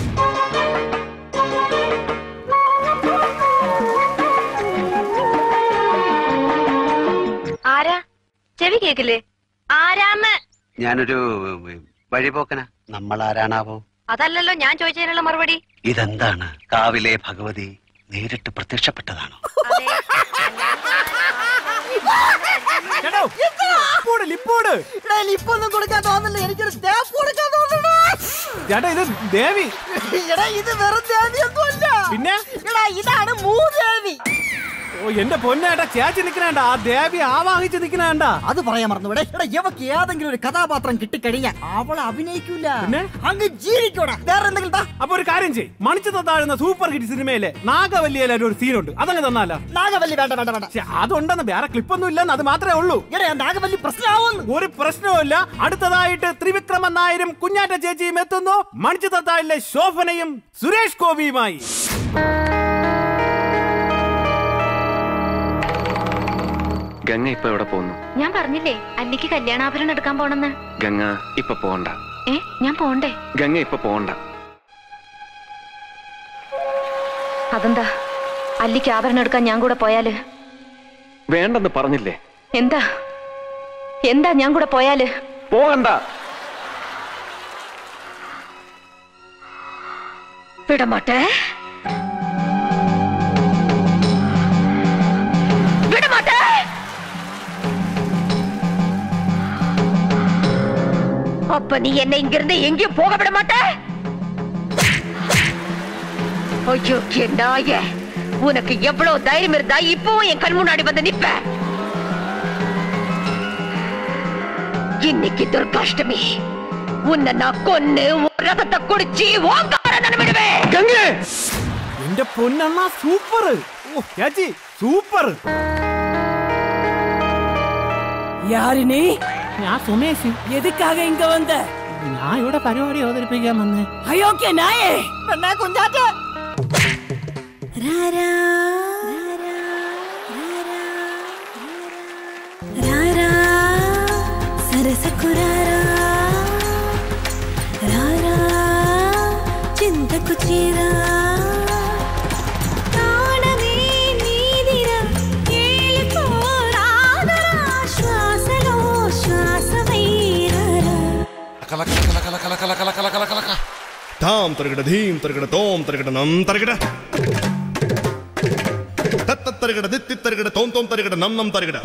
ആരാ? ചെവി കേക്കില്ലേ? ആരാന്ന്? ഞാനൊരു വഴിപോക്കന. നമ്മൾ ആരാണാവോ? അതല്ലല്ലോ ഞാൻ ചോദിച്ചതിനുള്ള മറുപടി. ഇതെന്താണ്? കാവിലെ ഭഗവതി നേരിട്ട് പ്രത്യക്ഷപ്പെട്ടതാണോ? ലിപ്പൊന്നും കൊടുക്കാൻ തോന്നില്ല, എനിക്കൊരു സ്റ്റാഫ് കൊടുക്കാൻ തോന്നുന്നു. ചേട്ടാ ഇത് ദേവി. ഇത് വെറും ദേവിയൊന്നുമല്ല. പിന്നെ ഇതാണ് മൂദേവി. ഓ എന്റെ പൊന്നേട്ടാ, ചേച്ചി നിക്കണേണ്ട, ആ ദേവി ആവാഹിച്ച് നിക്കണേണ്ട. അത് പറയാൻ മറന്നു. ഇവക്ക് ഏതെങ്കിലും ഒരു കഥാപാത്രം കിട്ടിക്കഴിഞ്ഞാൽ അവൾ അഭിനയിക്കൂല, അങ്ങ് ജീവിക്കൂടാ. വേറെ എന്തെങ്കിലും. അപ്പൊ ഒരു കാര്യം ചെയ്യ്, മണിച്ചു താഴുന്ന സൂപ്പർ ഹിറ്റ് സിനിമയിലെ നാഗവല്ലിയിലെ ഒരു സീനുണ്ട്, അതങ്ങ് തന്നാലോ? നാഗവല്ലി വേണ്ട വേണ്ട വേണ്ട. അതുണ്ടെന്ന് വേറെ ക്ലിപ്പൊന്നും ഇല്ലെന്ന്, അത് മാത്രമേ ഉള്ളൂ. നാഗവല്ലി പ്രശ്നമാവുന്നു. ഒരു പ്രശ്നവുമില്ല. അടുത്തതായിട്ട് ത്രിവിക്രമൻ നായരും കുഞ്ഞാറ്റ ചേച്ചിയും എത്തുന്നു മണിച്ചു താഴിലെ ശോഭനയും സുരേഷ് ഗോപിയുമായി. ഗംഗ ഇപ്പൊ എവിടെ പോകുന്നു? ഞാൻ പറഞ്ഞില്ലേ അല്ലിക്ക് കല്യാണാഭരണം എടുക്കാൻ പോണെന്ന്. ഗംഗ ഇപ്പൊ പോണ്ട. ഞാൻ പോണ്ടേ? ഗംഗ ഇപ്പൊ പോണ്ട. അതെന്താ? അല്ലിക്ക് ആഭരണം എടുക്കാൻ ഞാൻ കൂടെ പോയാല്? വേണ്ടെന്ന് പറഞ്ഞില്ലേ? എന്താ എന്താ ഞാൻ കൂടെ പോയാല്? പോകണ്ട. വിടമാട്ടെ, വിടമാട്ടെ. அப்ப நீ என்ன இங்கிருந்து எங்கேயும் போக விட மாட்ட? ஐயோ நாயே, உனக்கு எவ்வளவு தைரியம் இருந்தா இப்பவும் என் கண் முன்னாடி வந்து நிப்ப? இன்னைக்கு துர்காஷ்டமி. உன்னை நான் கொன்னு ரத்தத்தை குடிச்சு ஓங்காரன்னு விடுவேன். എന്റെ പൊന്നണ്ണ സൂപ്പർ. ചേച്ചി സൂപ്പർ. யாரு நீ? ഞാൻ സുമേഷ്. எதுக்காக இங்க வந்த? ഞാൻ ഇവിടെ പരിപാടി അവതരിപ്പിക്കാൻ വന്നേ. அயோக்கிய நாயே, என்ன குஞ்சாட்ட? ராரா ராரா சரசகுராரா ராரா చింతకు చీరా ప్రాణమే నీదిరా ఏలుకోరాదరా శ్వాసలో శ్వాసమైరారా ధాం తరగడ ధీం తరగడ తోం తరగడ నం తరగడ తత్త తరగడ దిత్తి తరగడ తోం తోం తరగడ నం నం తరగడ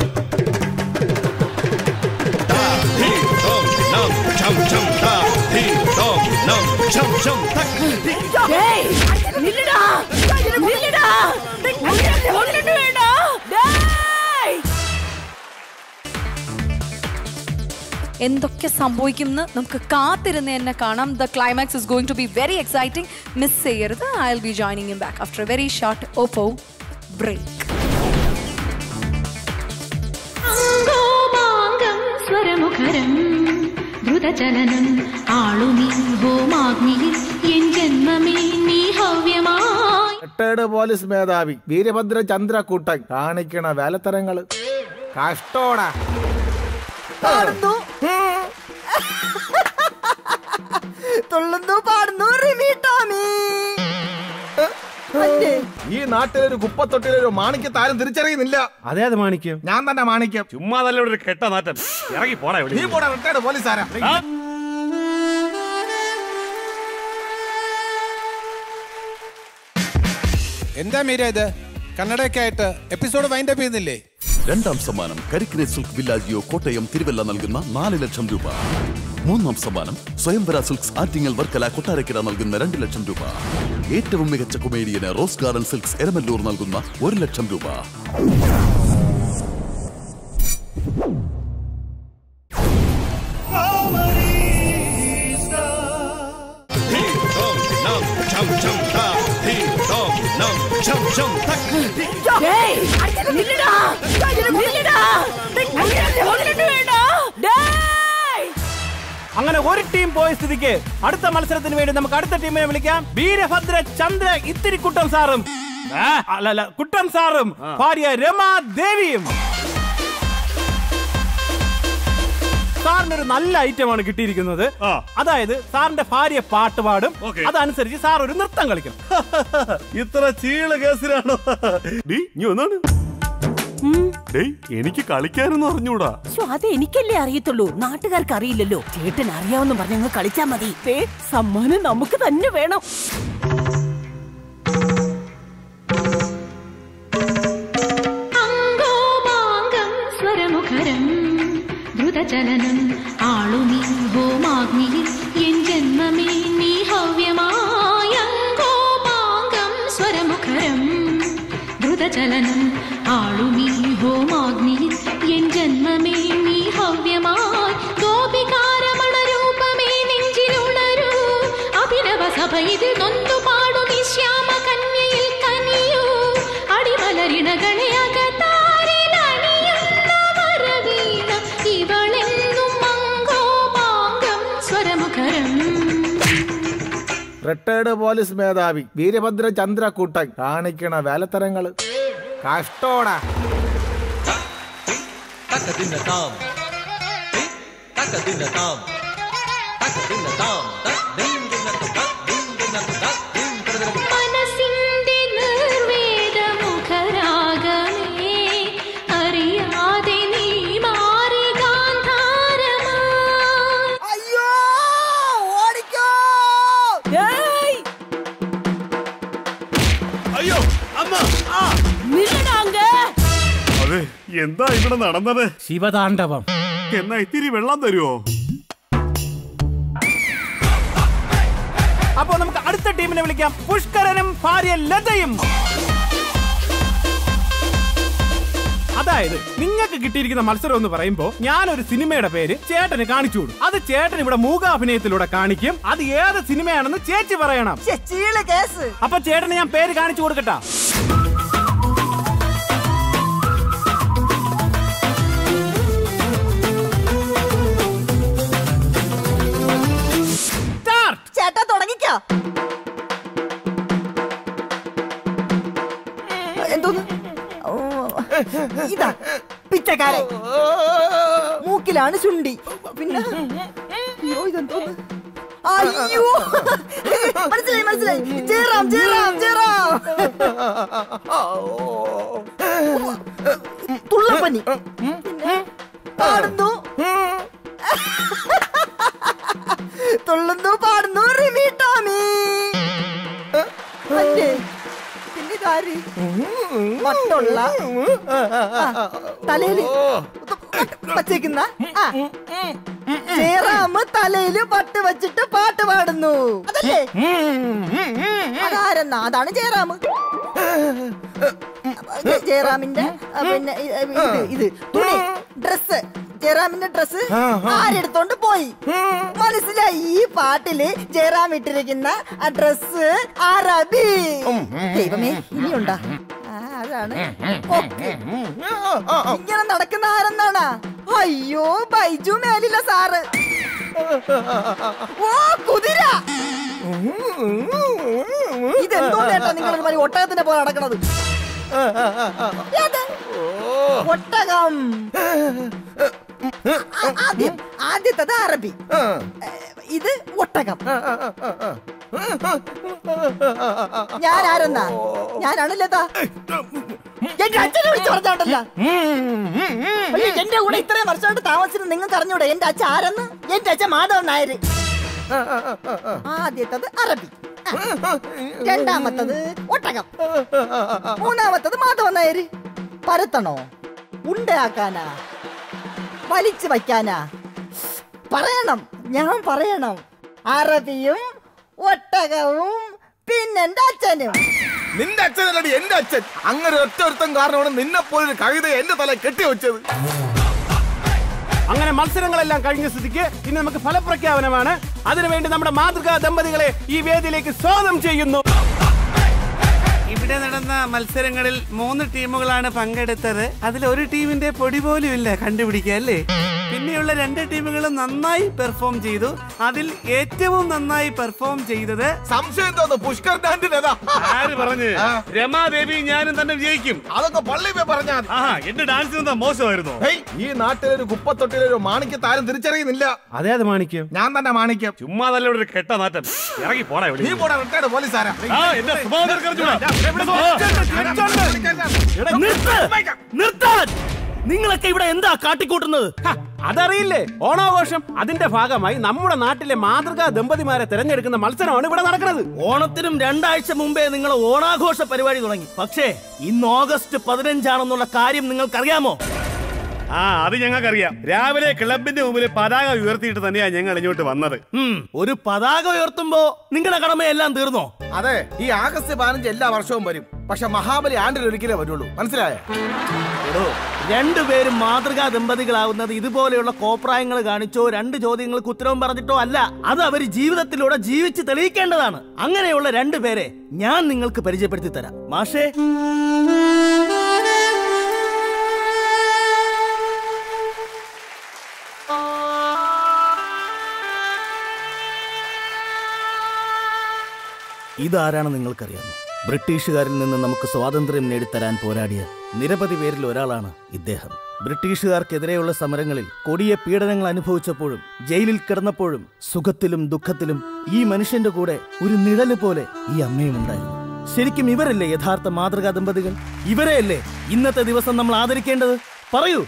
దా ధీం తోం నం ఛం ఛం దా ధీం తోం నం ఛం ఛం తక్. டேய் நில்லுடா, நில்லுடா, ஒண்ணுட்டு வேண்டா. டேய் എന്തൊക്കെ സംഭവിക്കുമെന്ന് നമുക്ക് കാത്തിരുന്ന് തന്നെ കാണാം. The climax is going to be very exciting. Miss ചെയ്യരുത്. I will be joining you back after a very short Oppo break. അംഗോപാംഗം സ്വരമുഖരം ദ്രുതചലനം ആളുമീ ഹോമാഗ്നിയിൽ എൻ ജന്മമേ നീ ഹവ്യമായി. റിട്ടയർഡ് പോലീസ് മേധാവി വീരഭദ്ര ചന്ദ്രകൂട്ടൻ കാണിക്കണ വേലത്തരങ്ങള് കഷ്ടോടാ. തുള്ളുന്നു പാടുന്നു റിമീട്ടോമി. ഈ നാട്ടിലൊരു കുപ്പത്തൊട്ടിലൊരു മാണിക്യത്തെ ആരും തിരിച്ചറിയുന്നില്ല. അതേ അത് മാണിക്യം. ഞാൻ തന്നെ മാണിക്യം. ചുമ്മാ നല്ല ഒരു കെട്ട നാട്ടൻ. ഇറങ്ങി പോടാ. നീ പോടാ റിട്ടയർഡ് പോലീസാരാ. എന്താ മീര ഇത്? കന്നഡയൊക്കെ ആയിട്ട് എപ്പിസോഡ് വൈൻഡ് അപ്പ് ചെയ്യുന്നില്ലേ? രണ്ടാം സമ്മാനം കരിക്കിനെ സിൽക്ക് വില്ലാജിയോ കോട്ടയം തിരുവല്ല നൽകുന്ന 4 ലക്ഷം രൂപ. മൂന്നാം സമ്മാനം സ്വയംവര സിൽക്സ് ആറ്റിങ്ങൽ വർക്കല കൊട്ടാരക്കര നൽകുന്ന 2 ലക്ഷം രൂപ. ഏറ്റവും മികച്ച കൊമേഡിയന് റോസ് ഗാർഡൻ സിൽക്സ് എരമല്ലൂർ നൽകുന്ന 1 ലക്ഷം രൂപ. டேய் நில்லுடா, நில்லுடா, ஒண்ணுட்டு வேண்டா. டேய் അങ്ങനെ ഒരു ടീം പോയ സ്ഥിതിക്ക് അടുത്ത മത്സരത്തിന് വേണ്ടി നമുക്ക് അടുത്ത ടീമിനെ വിളിക്കാം. വീരഭദ്ര ചന്ദ്ര ഇത്തിരിക്കുട്ടൻ സാറും അല്ല കുട്ടൻ സാറും ഭാര്യ രമാദേവിയും. സാറിന് ഒരു നല്ല ഐറ്റമാണ് കിട്ടിയിരിക്കുന്നത്. അതായത് സാറിന്റെ ഭാര്യ പാട്ട് പാടും, അതനുസരിച്ച് സാർ ഒരു നൃത്തം കളിക്കും. ഇത്ര ചീള കേസിലാണോ? നീ ഒന്നാണ് എനിക്ക് കളിക്കാനെന്ന് അറിഞ്ഞൂടാ. അത് എനിക്കല്ലേ അറിയത്തുള്ളൂ, നാട്ടുകാർക്ക് അറിയില്ലല്ലോ. ചേട്ടൻ അറിയാമെന്ന് പറഞ്ഞ കളിച്ചാ മതി. സമ്മാനം നമുക്ക് തന്നെ വേണം. അംഗോപാംഗം സ്വരമുഖരം ദ്രുതചലനം ആളുമീ ഹോമാഗ്നിയിൽ എൻ ജന്മമേ നീ ഹവ്യമായി. അംഗോപാംഗം സ്വരമുഖരം ദ്രുതചലനം ആളുമീ ഹോമാഗ്നിയിൽ എൻ ജന്മമേ നീ ഹവ്യമായി. ഗോപികാരമണരൂപമേ നെഞ്ചിലുണരൂ, അഭിനവ സഭ ഇതിൽ നൊന്തു പാടും ഈ ശ്യാമ കന്യയിൽ കനിയൂ. അടിമലരിണകളെ അകത്താരിലണിയുന്ന വരവീണ ഇവളെന്നും അംഗോപാംഗം സ്വരമുഖരം. റിട്ടയർഡ് പോലീസ് മേധാവി വീരഭദ്ര ചന്ദ്രകൂട്ടൻ കാണിക്കണ വേലത്തരങ്ങള് കഷ്ടോടാ. മനസ്സിന്റെ നിർവേദമുഖരാഗമേ അറിയാതെ നീ മാറി ഗാന്ധാരമായി. അയ്യോ ഓടിക്കോ. അയ്യോ അമ്മ. നില്ലടാങ്ക. അതെ, എന്താ ഇവിടെ നടന്നത്? ശിവതാണ്ഡവം. എന്നാ ഇത്തിരി വെള്ളം തരുമോ? അപ്പോ നമുക്ക് അടുത്ത ടീമിനെ വിളിക്കാം. പുഷ്കരനും ഭാര്യ ലതയും. അതായത് നിങ്ങൾക്ക് കിട്ടിയിരിക്കുന്ന മത്സരം എന്ന് പറയുമ്പോ ഞാനൊരു സിനിമയുടെ പേര് ചേട്ടന് കാണിച്ചു കൊടുക്കും. അത് ചേട്ടൻ ഇവിടെ മൂകാഭിനയത്തിലൂടെ കാണിക്കും. അത് ഏത് സിനിമയാണെന്ന് ചേച്ചി പറയണം. അപ്പൊ ചേട്ടന് ഞാൻ പേര് കാണിച്ചു കൊടുക്കട്ടാ. ചേട്ടാ തുടങ്ങിക്കോ. എന്തോന്ന് ഇതാ പിച്ചക്കാരൻ, മൂക്കിലാണ് ചുണ്ടി, പിന്നെ അയ്യോ ഇതെന്തോന്ന്, അയ്യോ മനസ്സിലായി മനസ്സിലായി, ജയറാം ജയറാം ജയറാം. തുള്ളപ്പനി പാടുന്നു, തുള്ളുന്നു പാടുന്നു റിമി ടോമി. പിന്നെ കാരി വട്ടുള്ള തലയില് വച്ചേക്കുന്ന ജയറാമ് തലയില് പട്ട് വെച്ചിട്ട് പാട്ട് പാടുന്നു, അതല്ലേ? അതാരെന്നാ? അതാണ് ജയറാമ്. ജയറാമിന്റെ പിന്നെ ഇത് തുണി, ഡ്രസ്, ജയറാമിന്റെ ഡ്രസ് ആരെടുത്തോണ്ട് പോയി? മനസ്സിലായി. ഈ പാട്ടില് ജയറാം ഇട്ടിരിക്കുന്ന ആ ഡ്രസ് അറബി. ദൈവമേ ഇനിയുണ്ടാ? അതാണ് ഇങ്ങനെ നടക്കുന്ന ആരെന്നാണ്? അയ്യോ ബൈജു മേലില്ല സാറ്. ഓ കുതിര. ഇതെന്തോ ചേട്ടാ നിങ്ങൾ ഒരുമാതിരി ഒട്ടകത്തിന്റെ പോലെ നടക്കണത്? ഒട്ടകം. ആദ്യത്തത് അറബി, ഇത് ഒട്ടകം. ഞാൻ ആരെന്നാ? ഞാനാണല്ലോ എന്റെ അച്ഛനെ വിളിച്ചു പറഞ്ഞോണ്ടല്ല. എന്റെ കൂടെ ഇത്രയും വർഷമായിട്ട് താമസിച്ചിട്ട് നിങ്ങൾക്ക് അറിഞ്ഞൂടെ എന്റെ അച്ഛൻ ആരെന്ന്? എന്റെ അച്ഛൻ മാധവൻ നായർ. ആദ്യത്തത് അറബി, രണ്ടാമത്തത് ഒട്ടകം, മൂന്നാമത്തത് മാധവൻ നായർ. പരത്തണോ? ഉണ്ടയാക്കാനാ? വലിച്ചു വയ്ക്കാനാ? പറയണം, ഞാൻ പറയണം. അറബിയും ഒട്ടകവും പിന്നെന്റെ അച്ഛനും. നിന്റെ അച്ഛനല്ലടി എന്റെ അച്ഛൻ. അങ്ങനെ ഒറ്റൊരുത്തം കാരണമാണ് നിന്നെ പോലൊരു കവിത എന്റെ തല കെട്ടിവെച്ചത്. അങ്ങനെ മത്സരങ്ങളെല്ലാം കഴിഞ്ഞ സ്ഥിതിക്ക് ഇനി നമുക്ക് ഫലപ്രഖ്യാപനമാണ്. അതിനുവേണ്ടി നമ്മുടെ മാതൃകാ ദമ്പതികളെ ഈ വേദിയിലേക്ക് സ്വാഗതം ചെയ്യുന്നു. ഇവിടെ നടന്ന മത്സരങ്ങളിൽ 3 ടീമുകളാണ് പങ്കെടുത്തത്. അതിൽ ഒരു ടീമിന്റെ പൊടി പോലും ഇല്ല കണ്ടുപിടിക്കുക, അല്ലേ? പിന്നെയുള്ള 2 ടീമുകളും നന്നായി പെർഫോം ചെയ്തു. അതിൽ ഏറ്റവും നന്നായി പെർഫോം ചെയ്തത് സംശയം തോന്നുന്നു പുഷ്കർ ഡാൻഡിനേതാ? ആര് പറഞ്ഞു? രമാദേവി ഞാനും തന്നെ വിജയിക്കും. അതൊക്കെ പള്ളി പോയി പറഞ്ഞാൽ. എന്റെ ഡാൻസ് എന്താ മോശമായിരുന്നോ? ഈ നാട്ടിലൊരു കുപ്പത്തൊട്ടിലൊരു മാണിക്യത്തെ ആരും തിരിച്ചറിയുന്നില്ല. അതേ അത് മാണിക്യം. ഞാൻ തന്നെ മാണിക്യം. ചുമ്മാ നല്ല ഒരു കെട്ട നാറ്റം. ഇറങ്ങി പോടാ. നീ പോടാ റിട്ടയർഡ് പോലീസാരാ. എന്റെ സ്വഭാവം നിർത്താൻ. നിങ്ങളൊക്കെ ഇവിടെ എന്താ കാട്ടിക്കൂട്ടുന്നത്? അതറിയില്ലേ? ഓണാഘോഷം. അതിന്റെ ഭാഗമായി നമ്മുടെ നാട്ടിലെ മാതൃകാ ദമ്പതിമാരെ തെരഞ്ഞെടുക്കുന്ന മത്സരമാണ് ഇവിടെ നടക്കുന്നത്. ഓണത്തിനും 2 ആഴ്ച മുമ്പേ നിങ്ങൾ ഓണാഘോഷ പരിപാടി തുടങ്ങി. പക്ഷേ ഇന്ന് ഓഗസ്റ്റ് 15 കാര്യം നിങ്ങൾക്കറിയാമോ? അത് ഞങ്ങൾക്കറിയാം. രാവിലെ ക്ലബിന്റെ മുമ്പിൽ പതാക ഉയർത്തിയിട്ട് തന്നെയാ ഞങ്ങൾ ഇങ്ങോട്ട് വന്നത്. ഒരു പതാക ഉയർത്തുമ്പോ നിങ്ങളുടെ കടമയെല്ലാം തീർന്നോ? അതെ, ഈ ആഗസ്റ്റ് 15 എല്ലാ വർഷവും വരും. പക്ഷെ മഹാബലി ആണ്ടിൽ ഒരിക്കലേ വരുള്ളൂ. മനസ്സിലായോ? 2 പേരും മാതൃകാ ദമ്പതികളാവുന്നത് ഇതുപോലെയുള്ള കോപ്രായങ്ങൾ കാണിച്ചോ 2 ചോദ്യങ്ങൾക്ക് ഉത്തരവും പറഞ്ഞിട്ടോ അല്ല. അത് അവർ ജീവിതത്തിലൂടെ ജീവിച്ച് തെളിയിക്കേണ്ടതാണ്. അങ്ങനെയുള്ള 2 പേരെ ഞാൻ നിങ്ങൾക്ക് പരിചയപ്പെടുത്തി തരാം. മാഷേ, ഇതാരാണ് നിങ്ങൾക്കറിയാമോ? ബ്രിട്ടീഷുകാരിൽ നിന്ന് നമുക്ക് സ്വാതന്ത്ര്യം നേടിത്തരാൻ പോരാടിയ നിരവധി പേരിൽ ഒരാളാണ് ഇദ്ദേഹം. ബ്രിട്ടീഷുകാർക്കെതിരെയുള്ള സമരങ്ങളിൽ കൊടിയ പീഡനങ്ങൾ അനുഭവിച്ചപ്പോഴും ജയിലിൽ കിടന്നപ്പോഴും സുഖത്തിലും ദുഃഖത്തിലും ഈ മനുഷ്യന്റെ കൂടെ ഒരു നിഴല് പോലെ ഈ അമ്മയും ഉണ്ടായിരുന്നു. ശരിക്കും ഇവരല്ലേ യഥാർത്ഥ മാതൃകാ ദമ്പതികൾ? ഇവരെയല്ലേ ഇന്നത്തെ ദിവസം നമ്മൾ ആദരിക്കേണ്ടത്? പറയൂ.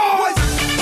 boys.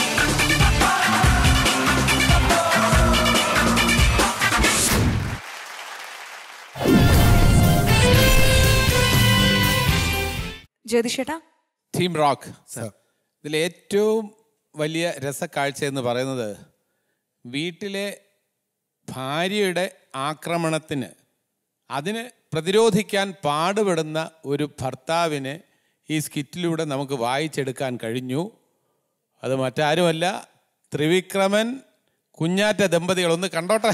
ജ്യോതിഷേട്ടാ, ടീം റോക്ക് ഇതിൽ ഏറ്റവും വലിയ രസക്കാഴ്ച എന്ന് പറയുന്നത് വീട്ടിലെ ഭാര്യയുടെ ആക്രമണത്തിന് അതിന് പ്രതിരോധിക്കാൻ പാടുപെടുന്ന ഒരു ഭർത്താവിനെ ഈ സ്കിറ്റിലൂടെ നമുക്ക് വായിച്ചെടുക്കാൻ കഴിഞ്ഞു. അത് മറ്റാരുമല്ല, ത്രിവിക്രമൻ കുഞ്ഞാറ്റ ദമ്പതികൾ. ഒന്ന് കണ്ടോട്ടെ.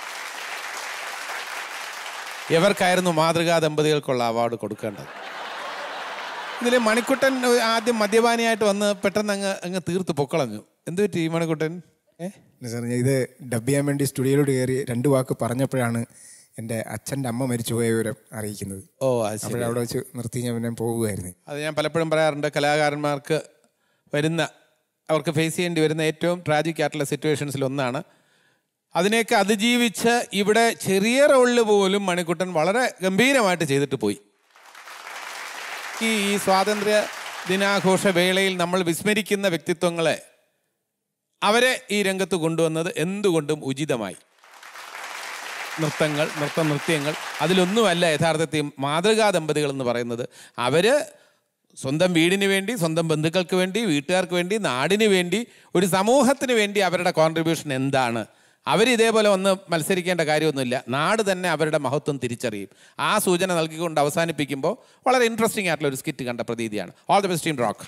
ഇവർക്കായിരുന്നു മാതൃകാ ദമ്പതികൾക്കുള്ള അവാർഡ് കൊടുക്കേണ്ടത്. ഇതിൽ മണിക്കുട്ടൻ ആദ്യം മദ്യപാനിയായിട്ട് വന്ന് പെട്ടെന്ന് അങ്ങ് തീർത്ത് പൊക്കളഞ്ഞു. എന്ത് പറ്റി മണിക്കുട്ടൻ? സാർ, ഞാൻ ഇത് ഡബ് ചെയ്യാൻ വേണ്ടി സ്റ്റുഡിയോയിലോട്ട് കയറി 2 വാക്ക് പറഞ്ഞപ്പോഴാണ് എൻ്റെ അച്ഛൻ്റെ അമ്മ മരിച്ചുപോയ വിവരം അറിയിക്കുന്നത്. അവിടെ വെച്ച് നിർത്തി ഞാൻ പിന്നെ പോവുകയായിരുന്നു. അത് ഞാൻ പലപ്പോഴും പറയാറുണ്ട്, കലാകാരന്മാർക്ക് അവർക്ക് ഫേസ് ചെയ്യേണ്ടി വരുന്ന ഏറ്റവും ട്രാജിക് ആയിട്ടുള്ള സിറ്റുവേഷൻസിൽ ഒന്നാണ്. അതിനെയൊക്കെ അതിജീവിച്ച് ഇവിടെ ചെറിയ റോളിൽ പോലും മണിക്കുട്ടൻ വളരെ ഗംഭീരമായിട്ട് ചെയ്തിട്ട് പോയി. ഈ സ്വാതന്ത്ര്യ ദിനാഘോഷ വേളയിൽ നമ്മൾ വിസ്മരിക്കുന്ന വ്യക്തിത്വങ്ങളെ അവരെ ഈ രംഗത്ത് കൊണ്ടുവന്നത് എന്തുകൊണ്ടും ഉചിതമായി. നൃത്യങ്ങൾ അതിലൊന്നുമല്ല യഥാർത്ഥത്തിൽ മാതൃകാ ദമ്പതികൾ എന്ന് പറയുന്നത്. അവർ സ്വന്തം വീടിന് വേണ്ടി, സ്വന്തം ബന്ധുക്കൾക്ക് വേണ്ടി, വീട്ടുകാർക്ക് വേണ്ടി, നാടിന് വേണ്ടി, ഒരു സമൂഹത്തിന് വേണ്ടി അവരുടെ കോൺട്രിബ്യൂഷൻ എന്താണ്, അവരിതേപോലെ ഒന്ന് മത്സരിക്കേണ്ട കാര്യമൊന്നുമില്ല. നാട് തന്നെ അവരുടെ മഹത്വം തിരിച്ചറിയും. ആ സൂചന നൽകിക്കൊണ്ട് അവസാനിപ്പിക്കുമ്പോൾ വളരെ ഇൻട്രസ്റ്റിംഗ് ആയിട്ടുള്ള ഒരു സ്കിറ്റ് കണ്ട പ്രതീതിയാണ്. All the best team rock.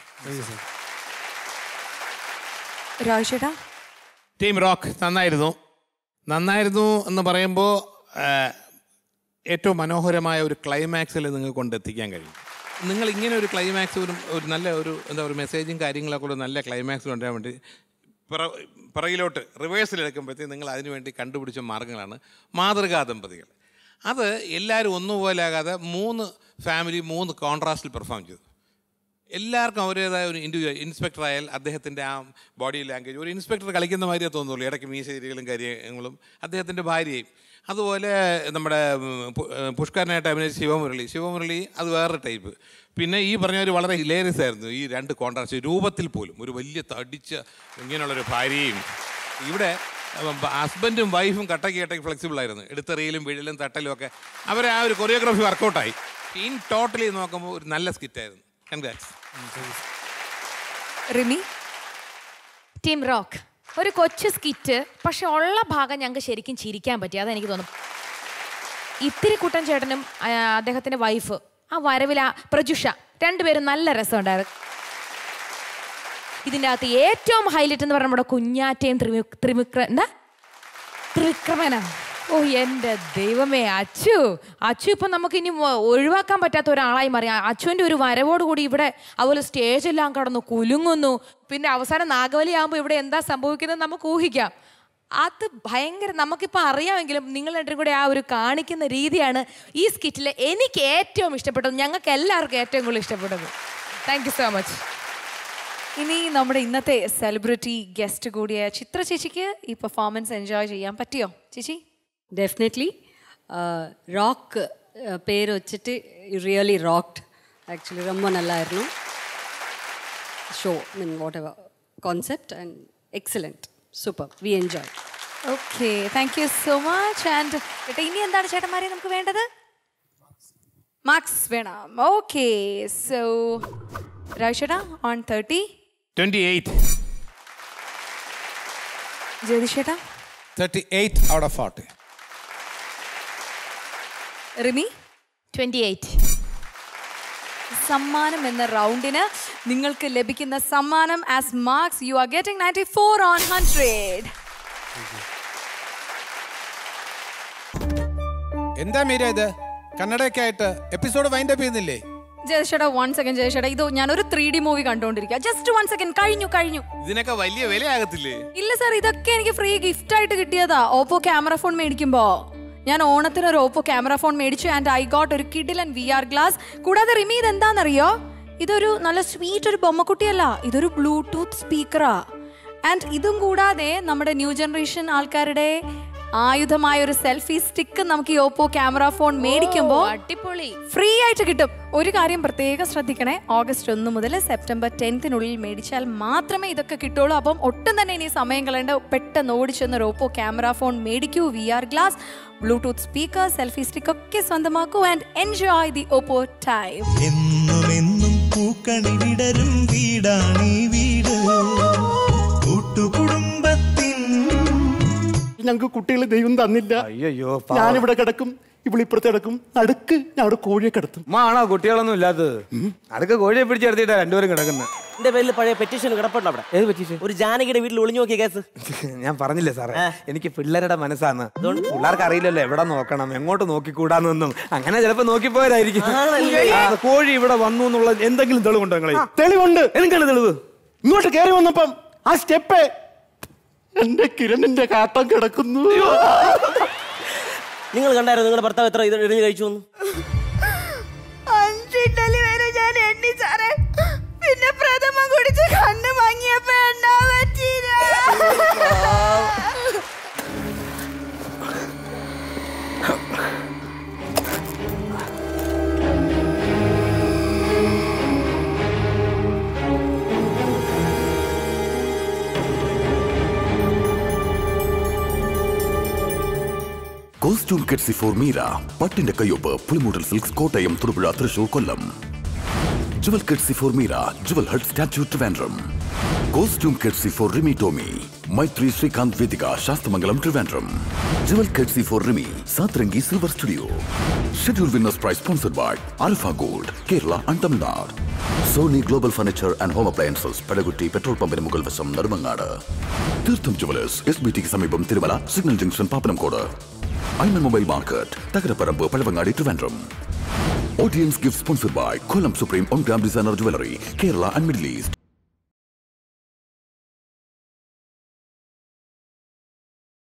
Team rock നന്നായിരുന്നു എന്ന് പറയുമ്പോൾ ഏറ്റവും മനോഹരമായ ഒരു ക്ലൈമാക്സിൽ നിങ്ങൾ കൊണ്ടെത്തിക്കാൻ കഴിയും. നിങ്ങൾ ഇങ്ങനെ ഒരു ക്ലൈമാക്സ് ഒരു നല്ല ഒരു മെസ്സേജും കാര്യങ്ങളൊക്കെ ഒരു നല്ല ക്ലൈമാക്സ് കൊണ്ടുവരാൻ വേണ്ടി പിറകിലോട്ട് റിവേഴ്സിലെടുക്കുമ്പോഴത്തേക്ക് നിങ്ങൾ അതിനുവേണ്ടി കണ്ടുപിടിച്ച മാർഗ്ഗങ്ങളാണ് മാതൃകാ ദമ്പതികൾ. അത് എല്ലാവരും ഒന്നുപോലെയാകാതെ 3 ഫാമിലി 3 കോൺട്രാസ്റ്റിൽ പെർഫോം ചെയ്തു. എല്ലാവർക്കും അവരുടേതായ ഒരു ഇൻഡിവിജ്വൽ. ഇൻസ്പെക്ടർ ആയാൽ അദ്ദേഹത്തിൻ്റെ ആ ബോഡി ലാംഗ്വേജ് ഒരു ഇൻസ്പെക്ടർ കളിക്കുന്ന മാതിരിയേ തോന്നുള്ളൂ. ഇടയ്ക്ക് മീശേരികളും കാര്യങ്ങളും അദ്ദേഹത്തിൻ്റെ ഭാര്യയും. അതുപോലെ നമ്മുടെ പുഷ്കരനായിട്ട് അഭിനയിച്ച ശിവമുരളി അത് വേറൊരു ടൈപ്പ്. പിന്നെ ഈ പറഞ്ഞവർ വളരെ ഹിലേറിയസ് ആയിരുന്നു. ഈ 2 കോൺട്രാസ്റ്റ് രൂപത്തിൽ പോലും ഒരു വലിയ തടിച്ച ഇങ്ങനെയുള്ളൊരു ഭാര്യയും. ഇവിടെ ഹസ്ബൻഡും വൈഫും കട്ടയ്ക്ക് ഫ്ലെക്സിബിൾ ആയിരുന്നു. എടുത്തെറിയലും വീഴലും തട്ടലും ഒക്കെ അവരെ ആ ഒരു കൊറിയോഗ്രാഫി വർക്കൗട്ടായി. ഇൻ ടോട്ടലി നോക്കുമ്പോൾ ഒരു നല്ല സ്കിറ്റായിരുന്നു. കൺഗ്രാറ്റ്സ്. റിമി. ടീം റോക്ക് ഒരു കൊച്ചു സ്കിറ്റ്, പക്ഷെ ഉള്ള ഭാഗം ഞങ്ങൾക്ക് ശരിക്കും ചിരിക്കാൻ പറ്റി. അതെനിക്ക് തോന്നുന്നു. ഇത്തിരി കുട്ടൻ ചേട്ടനും അദ്ദേഹത്തിൻ്റെ വൈഫ് ആ വരവില പ്രജുഷ രണ്ടുപേരും നല്ല രസമുണ്ടായിരുന്നു. ഇതിൻ്റെ അകത്ത് ഏറ്റവും ഹൈലൈറ്റ് എന്ന് പറഞ്ഞാൽ നമ്മുടെ കുഞ്ഞാറ്റയും ത്രിവിക്രമനാണ്. ഓ എൻ്റെ ദൈവമേ, അച്ചു ഇപ്പം നമുക്ക് ഇനി ഒഴിവാക്കാൻ പറ്റാത്ത ഒരാളായി മാറി. അച്ചുവിൻ്റെ ഒരു വരവോടുകൂടി ഇവിടെ അതുപോലെ സ്റ്റേജെല്ലാം കടന്നു കുലുങ്ങുന്നു. പിന്നെ അവസാനം നാഗവലി ആകുമ്പോൾ ഇവിടെ എന്താ സംഭവിക്കുന്നത് നമുക്ക് ഊഹിക്കാം. അത് ഭയങ്കര നമുക്കിപ്പോൾ അറിയാമെങ്കിലും നിങ്ങൾ രണ്ടും കൂടെ ആ ഒരു കാണിക്കുന്ന രീതിയാണ് ഈ സ്കിറ്റിൽ എനിക്ക് ഏറ്റവും ഇഷ്ടപ്പെട്ടത്. ഞങ്ങൾക്ക് എല്ലാവർക്കും ഏറ്റവും കൂടുതൽ ഇഷ്ടപ്പെട്ടത്. Thank you so much. ഇനി നമ്മുടെ ഇന്നത്തെ സെലിബ്രിറ്റി ഗസ്റ്റ് കൂടിയ ചിത്ര ചേച്ചിക്ക് ഈ പെർഫോമൻസ് എൻജോയ് ചെയ്യാൻ പറ്റിയോ ചേച്ചി? ഡെഫിനറ്റ്ലി. റോക്ക് പേര് വെച്ചിട്ട് റിയലി റോക്ക്ഡ്. ആക്ച്വലി ரொம்ப നല്ലായിരുന്നു show. Whatever concept and excellent, super, we enjoy. Okay, thank you so much. And ചേട്ടാ ഇനി എന്താണ് ചേട്ടന്മാരെ നമുക്ക് വേണ്ടത്? മാർക്സ് വേണം. ഓക്കെ, സോ രാജേട്ടാ ഓൺ 30. 28. ജ്യോതിഷേട്ടാ 38 out of 40. റിമി 28. സമ്മാനം എന്ന റൗണ്ടിന് നിങ്ങൾക്ക് ലഭിക്കുന്ന സമ്മാനം as marks you are getting 94 on 100. എന്താ മീര ഇത് കന്നഡയൊക്കെ ആയിട്ട് എപ്പിസോഡ് വൈൻഡ് അപ്പ് ചെയ്യുന്നില്ലേ? ജയശേട്ടാ 1 സെക്കൻഡ് ജയശേട്ടാ, ഇത് ഞാനൊരു 3D മൂവി കണ്ടോണ്ടിരിക്കുക. Just 1 second. കഴിഞ്ഞു. ഇതിനൊക്കെ വലിയ വിലയാകത്തില്ലേ? ഇല്ല സാർ, ഇതൊക്കെ എനിക്ക് ഫ്രീ ഗിഫ്റ്റ് ആയിട്ട് കിട്ടിയതാ. ഓപ്പോ ക്യാമറ ഫോൺ മേടിക്കുമ്പോ ഞാൻ ഓണത്തിന് ഒരു ഓപ്പോ ക്യാമറ ഫോൺ മേടിച്ചു. ആൻഡ് ഐ ഗോട്ട് ഒരു കിഡിലൻ VR ഗ്ലാസ്. കൂടാതെ റിമി ഇത് എന്താണെന്നറിയോ? ഇതൊരു നല്ല സ്വീറ്റ് ഒരു ബൊമ്മക്കുട്ടിയല്ല, ഇതൊരു ബ്ലൂടൂത്ത് സ്പീക്കറാ. ആൻഡ് ഇതും കൂടാതെ നമ്മുടെ ന്യൂ ജനറേഷൻ ആൾക്കാരുടെ ആയുധമായ ഒരു സെൽഫി സ്റ്റിക്ക് നമുക്ക് ഈ ഓപ്പോ ക്യാമറ ഫോൺ മേടിക്കുമ്പോൾ അടിപൊളി ഫ്രീ ആയിട്ട് കിട്ടും. ഒരു കാര്യം പ്രത്യേകം ശ്രദ്ധിക്കണേ, ഓഗസ്റ്റ് 1 മുതൽ സെപ്റ്റംബർ 10 മേടിച്ചാൽ മാത്രമേ ഇതൊക്കെ കിട്ടുള്ളൂ. അപ്പം ഒട്ടും തന്നെ ഇനി സമയം കളയേണ്ട, പെട്ടെന്ന് ഓടിച്ചെന്ന് ഒരു ഓപ്പോ ക്യാമറ ഫോൺ മേടിക്കൂ. VR glass, bluetooth speaker, selfie stick ഒക്കെ സ്വന്തമാക്കൂ and enjoy the Oppo time. എന്നും പൂക്കണി വിടരും വീടാണീ വീട്, കൂട്ടുകുടുംബത്തിൻ. ഞങ്ങൾക്ക് കുട്ടികളെ ദൈവം തന്നില്ല. അയ്യോ, ഞാനിവിടെ കിടക്കും, ഇവിളിപ്പുറത്ത് കിടക്കും, അടുക്ക് ഞാൻ അവിടെ കോഴിയെ കിടത്തും. ആണോ കുട്ടികളൊന്നും ഇല്ലാത്തത്? അതൊക്കെ കോഴിയെ പിടിച്ചെടുത്തിട്ടാ രണ്ടുപേരും കിടക്കുന്നത്. എന്റെ പേരിൽ പഴയ പെറ്റീഷൻ കിടപ്പുണ്ട് അവിടെ. ഏത് പെറ്റീഷൻ? ഒരു ജാനകിയുടെ വീട്ടിൽ ഒളിഞ്ഞു നോക്കിയ കേസ്. ഞാൻ പറഞ്ഞില്ലേ സാറേ, എനിക്ക് പിള്ളേരുടെ മനസ്സാണ്. പിള്ളേർക്ക് അറിയില്ലല്ലോ എവിടെ നോക്കണം, എങ്ങോട്ട് നോക്കിക്കൂടാന്നൊന്നും. അങ്ങനെ ചിലപ്പോ നോക്കിപ്പോയതായിരിക്കും. കോഴി ഇവിടെ വന്നു എന്നുള്ള എന്തെങ്കിലും തെളിവുണ്ടോ നിങ്ങളെ? തെളിവുണ്ട്. എന്താണ് തെളിവ്? ഇങ്ങോട്ട് കയറി വന്നപ്പം ആ സ്റ്റെപ്പ് എന്റെ കിരണിന്റെ കാട്ടം കിടക്കുന്നു. നിങ്ങൾ കണ്ടായിരുന്നു നിങ്ങളുടെ ഭർത്താവ് എത്ര ഇത് ഇടിഞ്ഞു കഴിച്ചു? 5 ഇഡ്ഡലി വരെ ഞാൻ എണ്ണി സാറേ. പിന്നെ പ്രഥമം കുടിച്ച് കണ്ണ് മങ്ങിയപ്പോ എണ്ണാ പറ്റിയില്ല. കോസ്റ്റ്യൂം കിഡ്സി ഫോർ മീര, പട്ടിന്റെ കയ്യൊപ്പ്, Pulimoodal silks, Kottayam, Thodupuzha, Thrissur, Kollam. Jewel courtesy for Meera, jewel hut, statue, Trivandrum. Costume courtesy for Rimi Tomy, Maithri, Srikanth, Vedika, Sasthamangalam, Trivandrum. Jewel courtesy for Rimi, Saatrangi, silver studio. Schedule winners prize sponsored by Alpha Gold, Kerala and Tamil Nadu. Sony global furniture and home appliances, Padakutty petrol പമ്പിന് മുകൾ വശം, Nedumangad. Theertham jewellers, SBTക്ക് സമീപം, Thirumala, signal junction, Pappanamcode. Ayman Mobile Market, Takaraparambu, Palavangadi, Trivandrum. Audience gift sponsored by Kollam Supreme On Gram Designer Jewelry, Kerala and Middle East.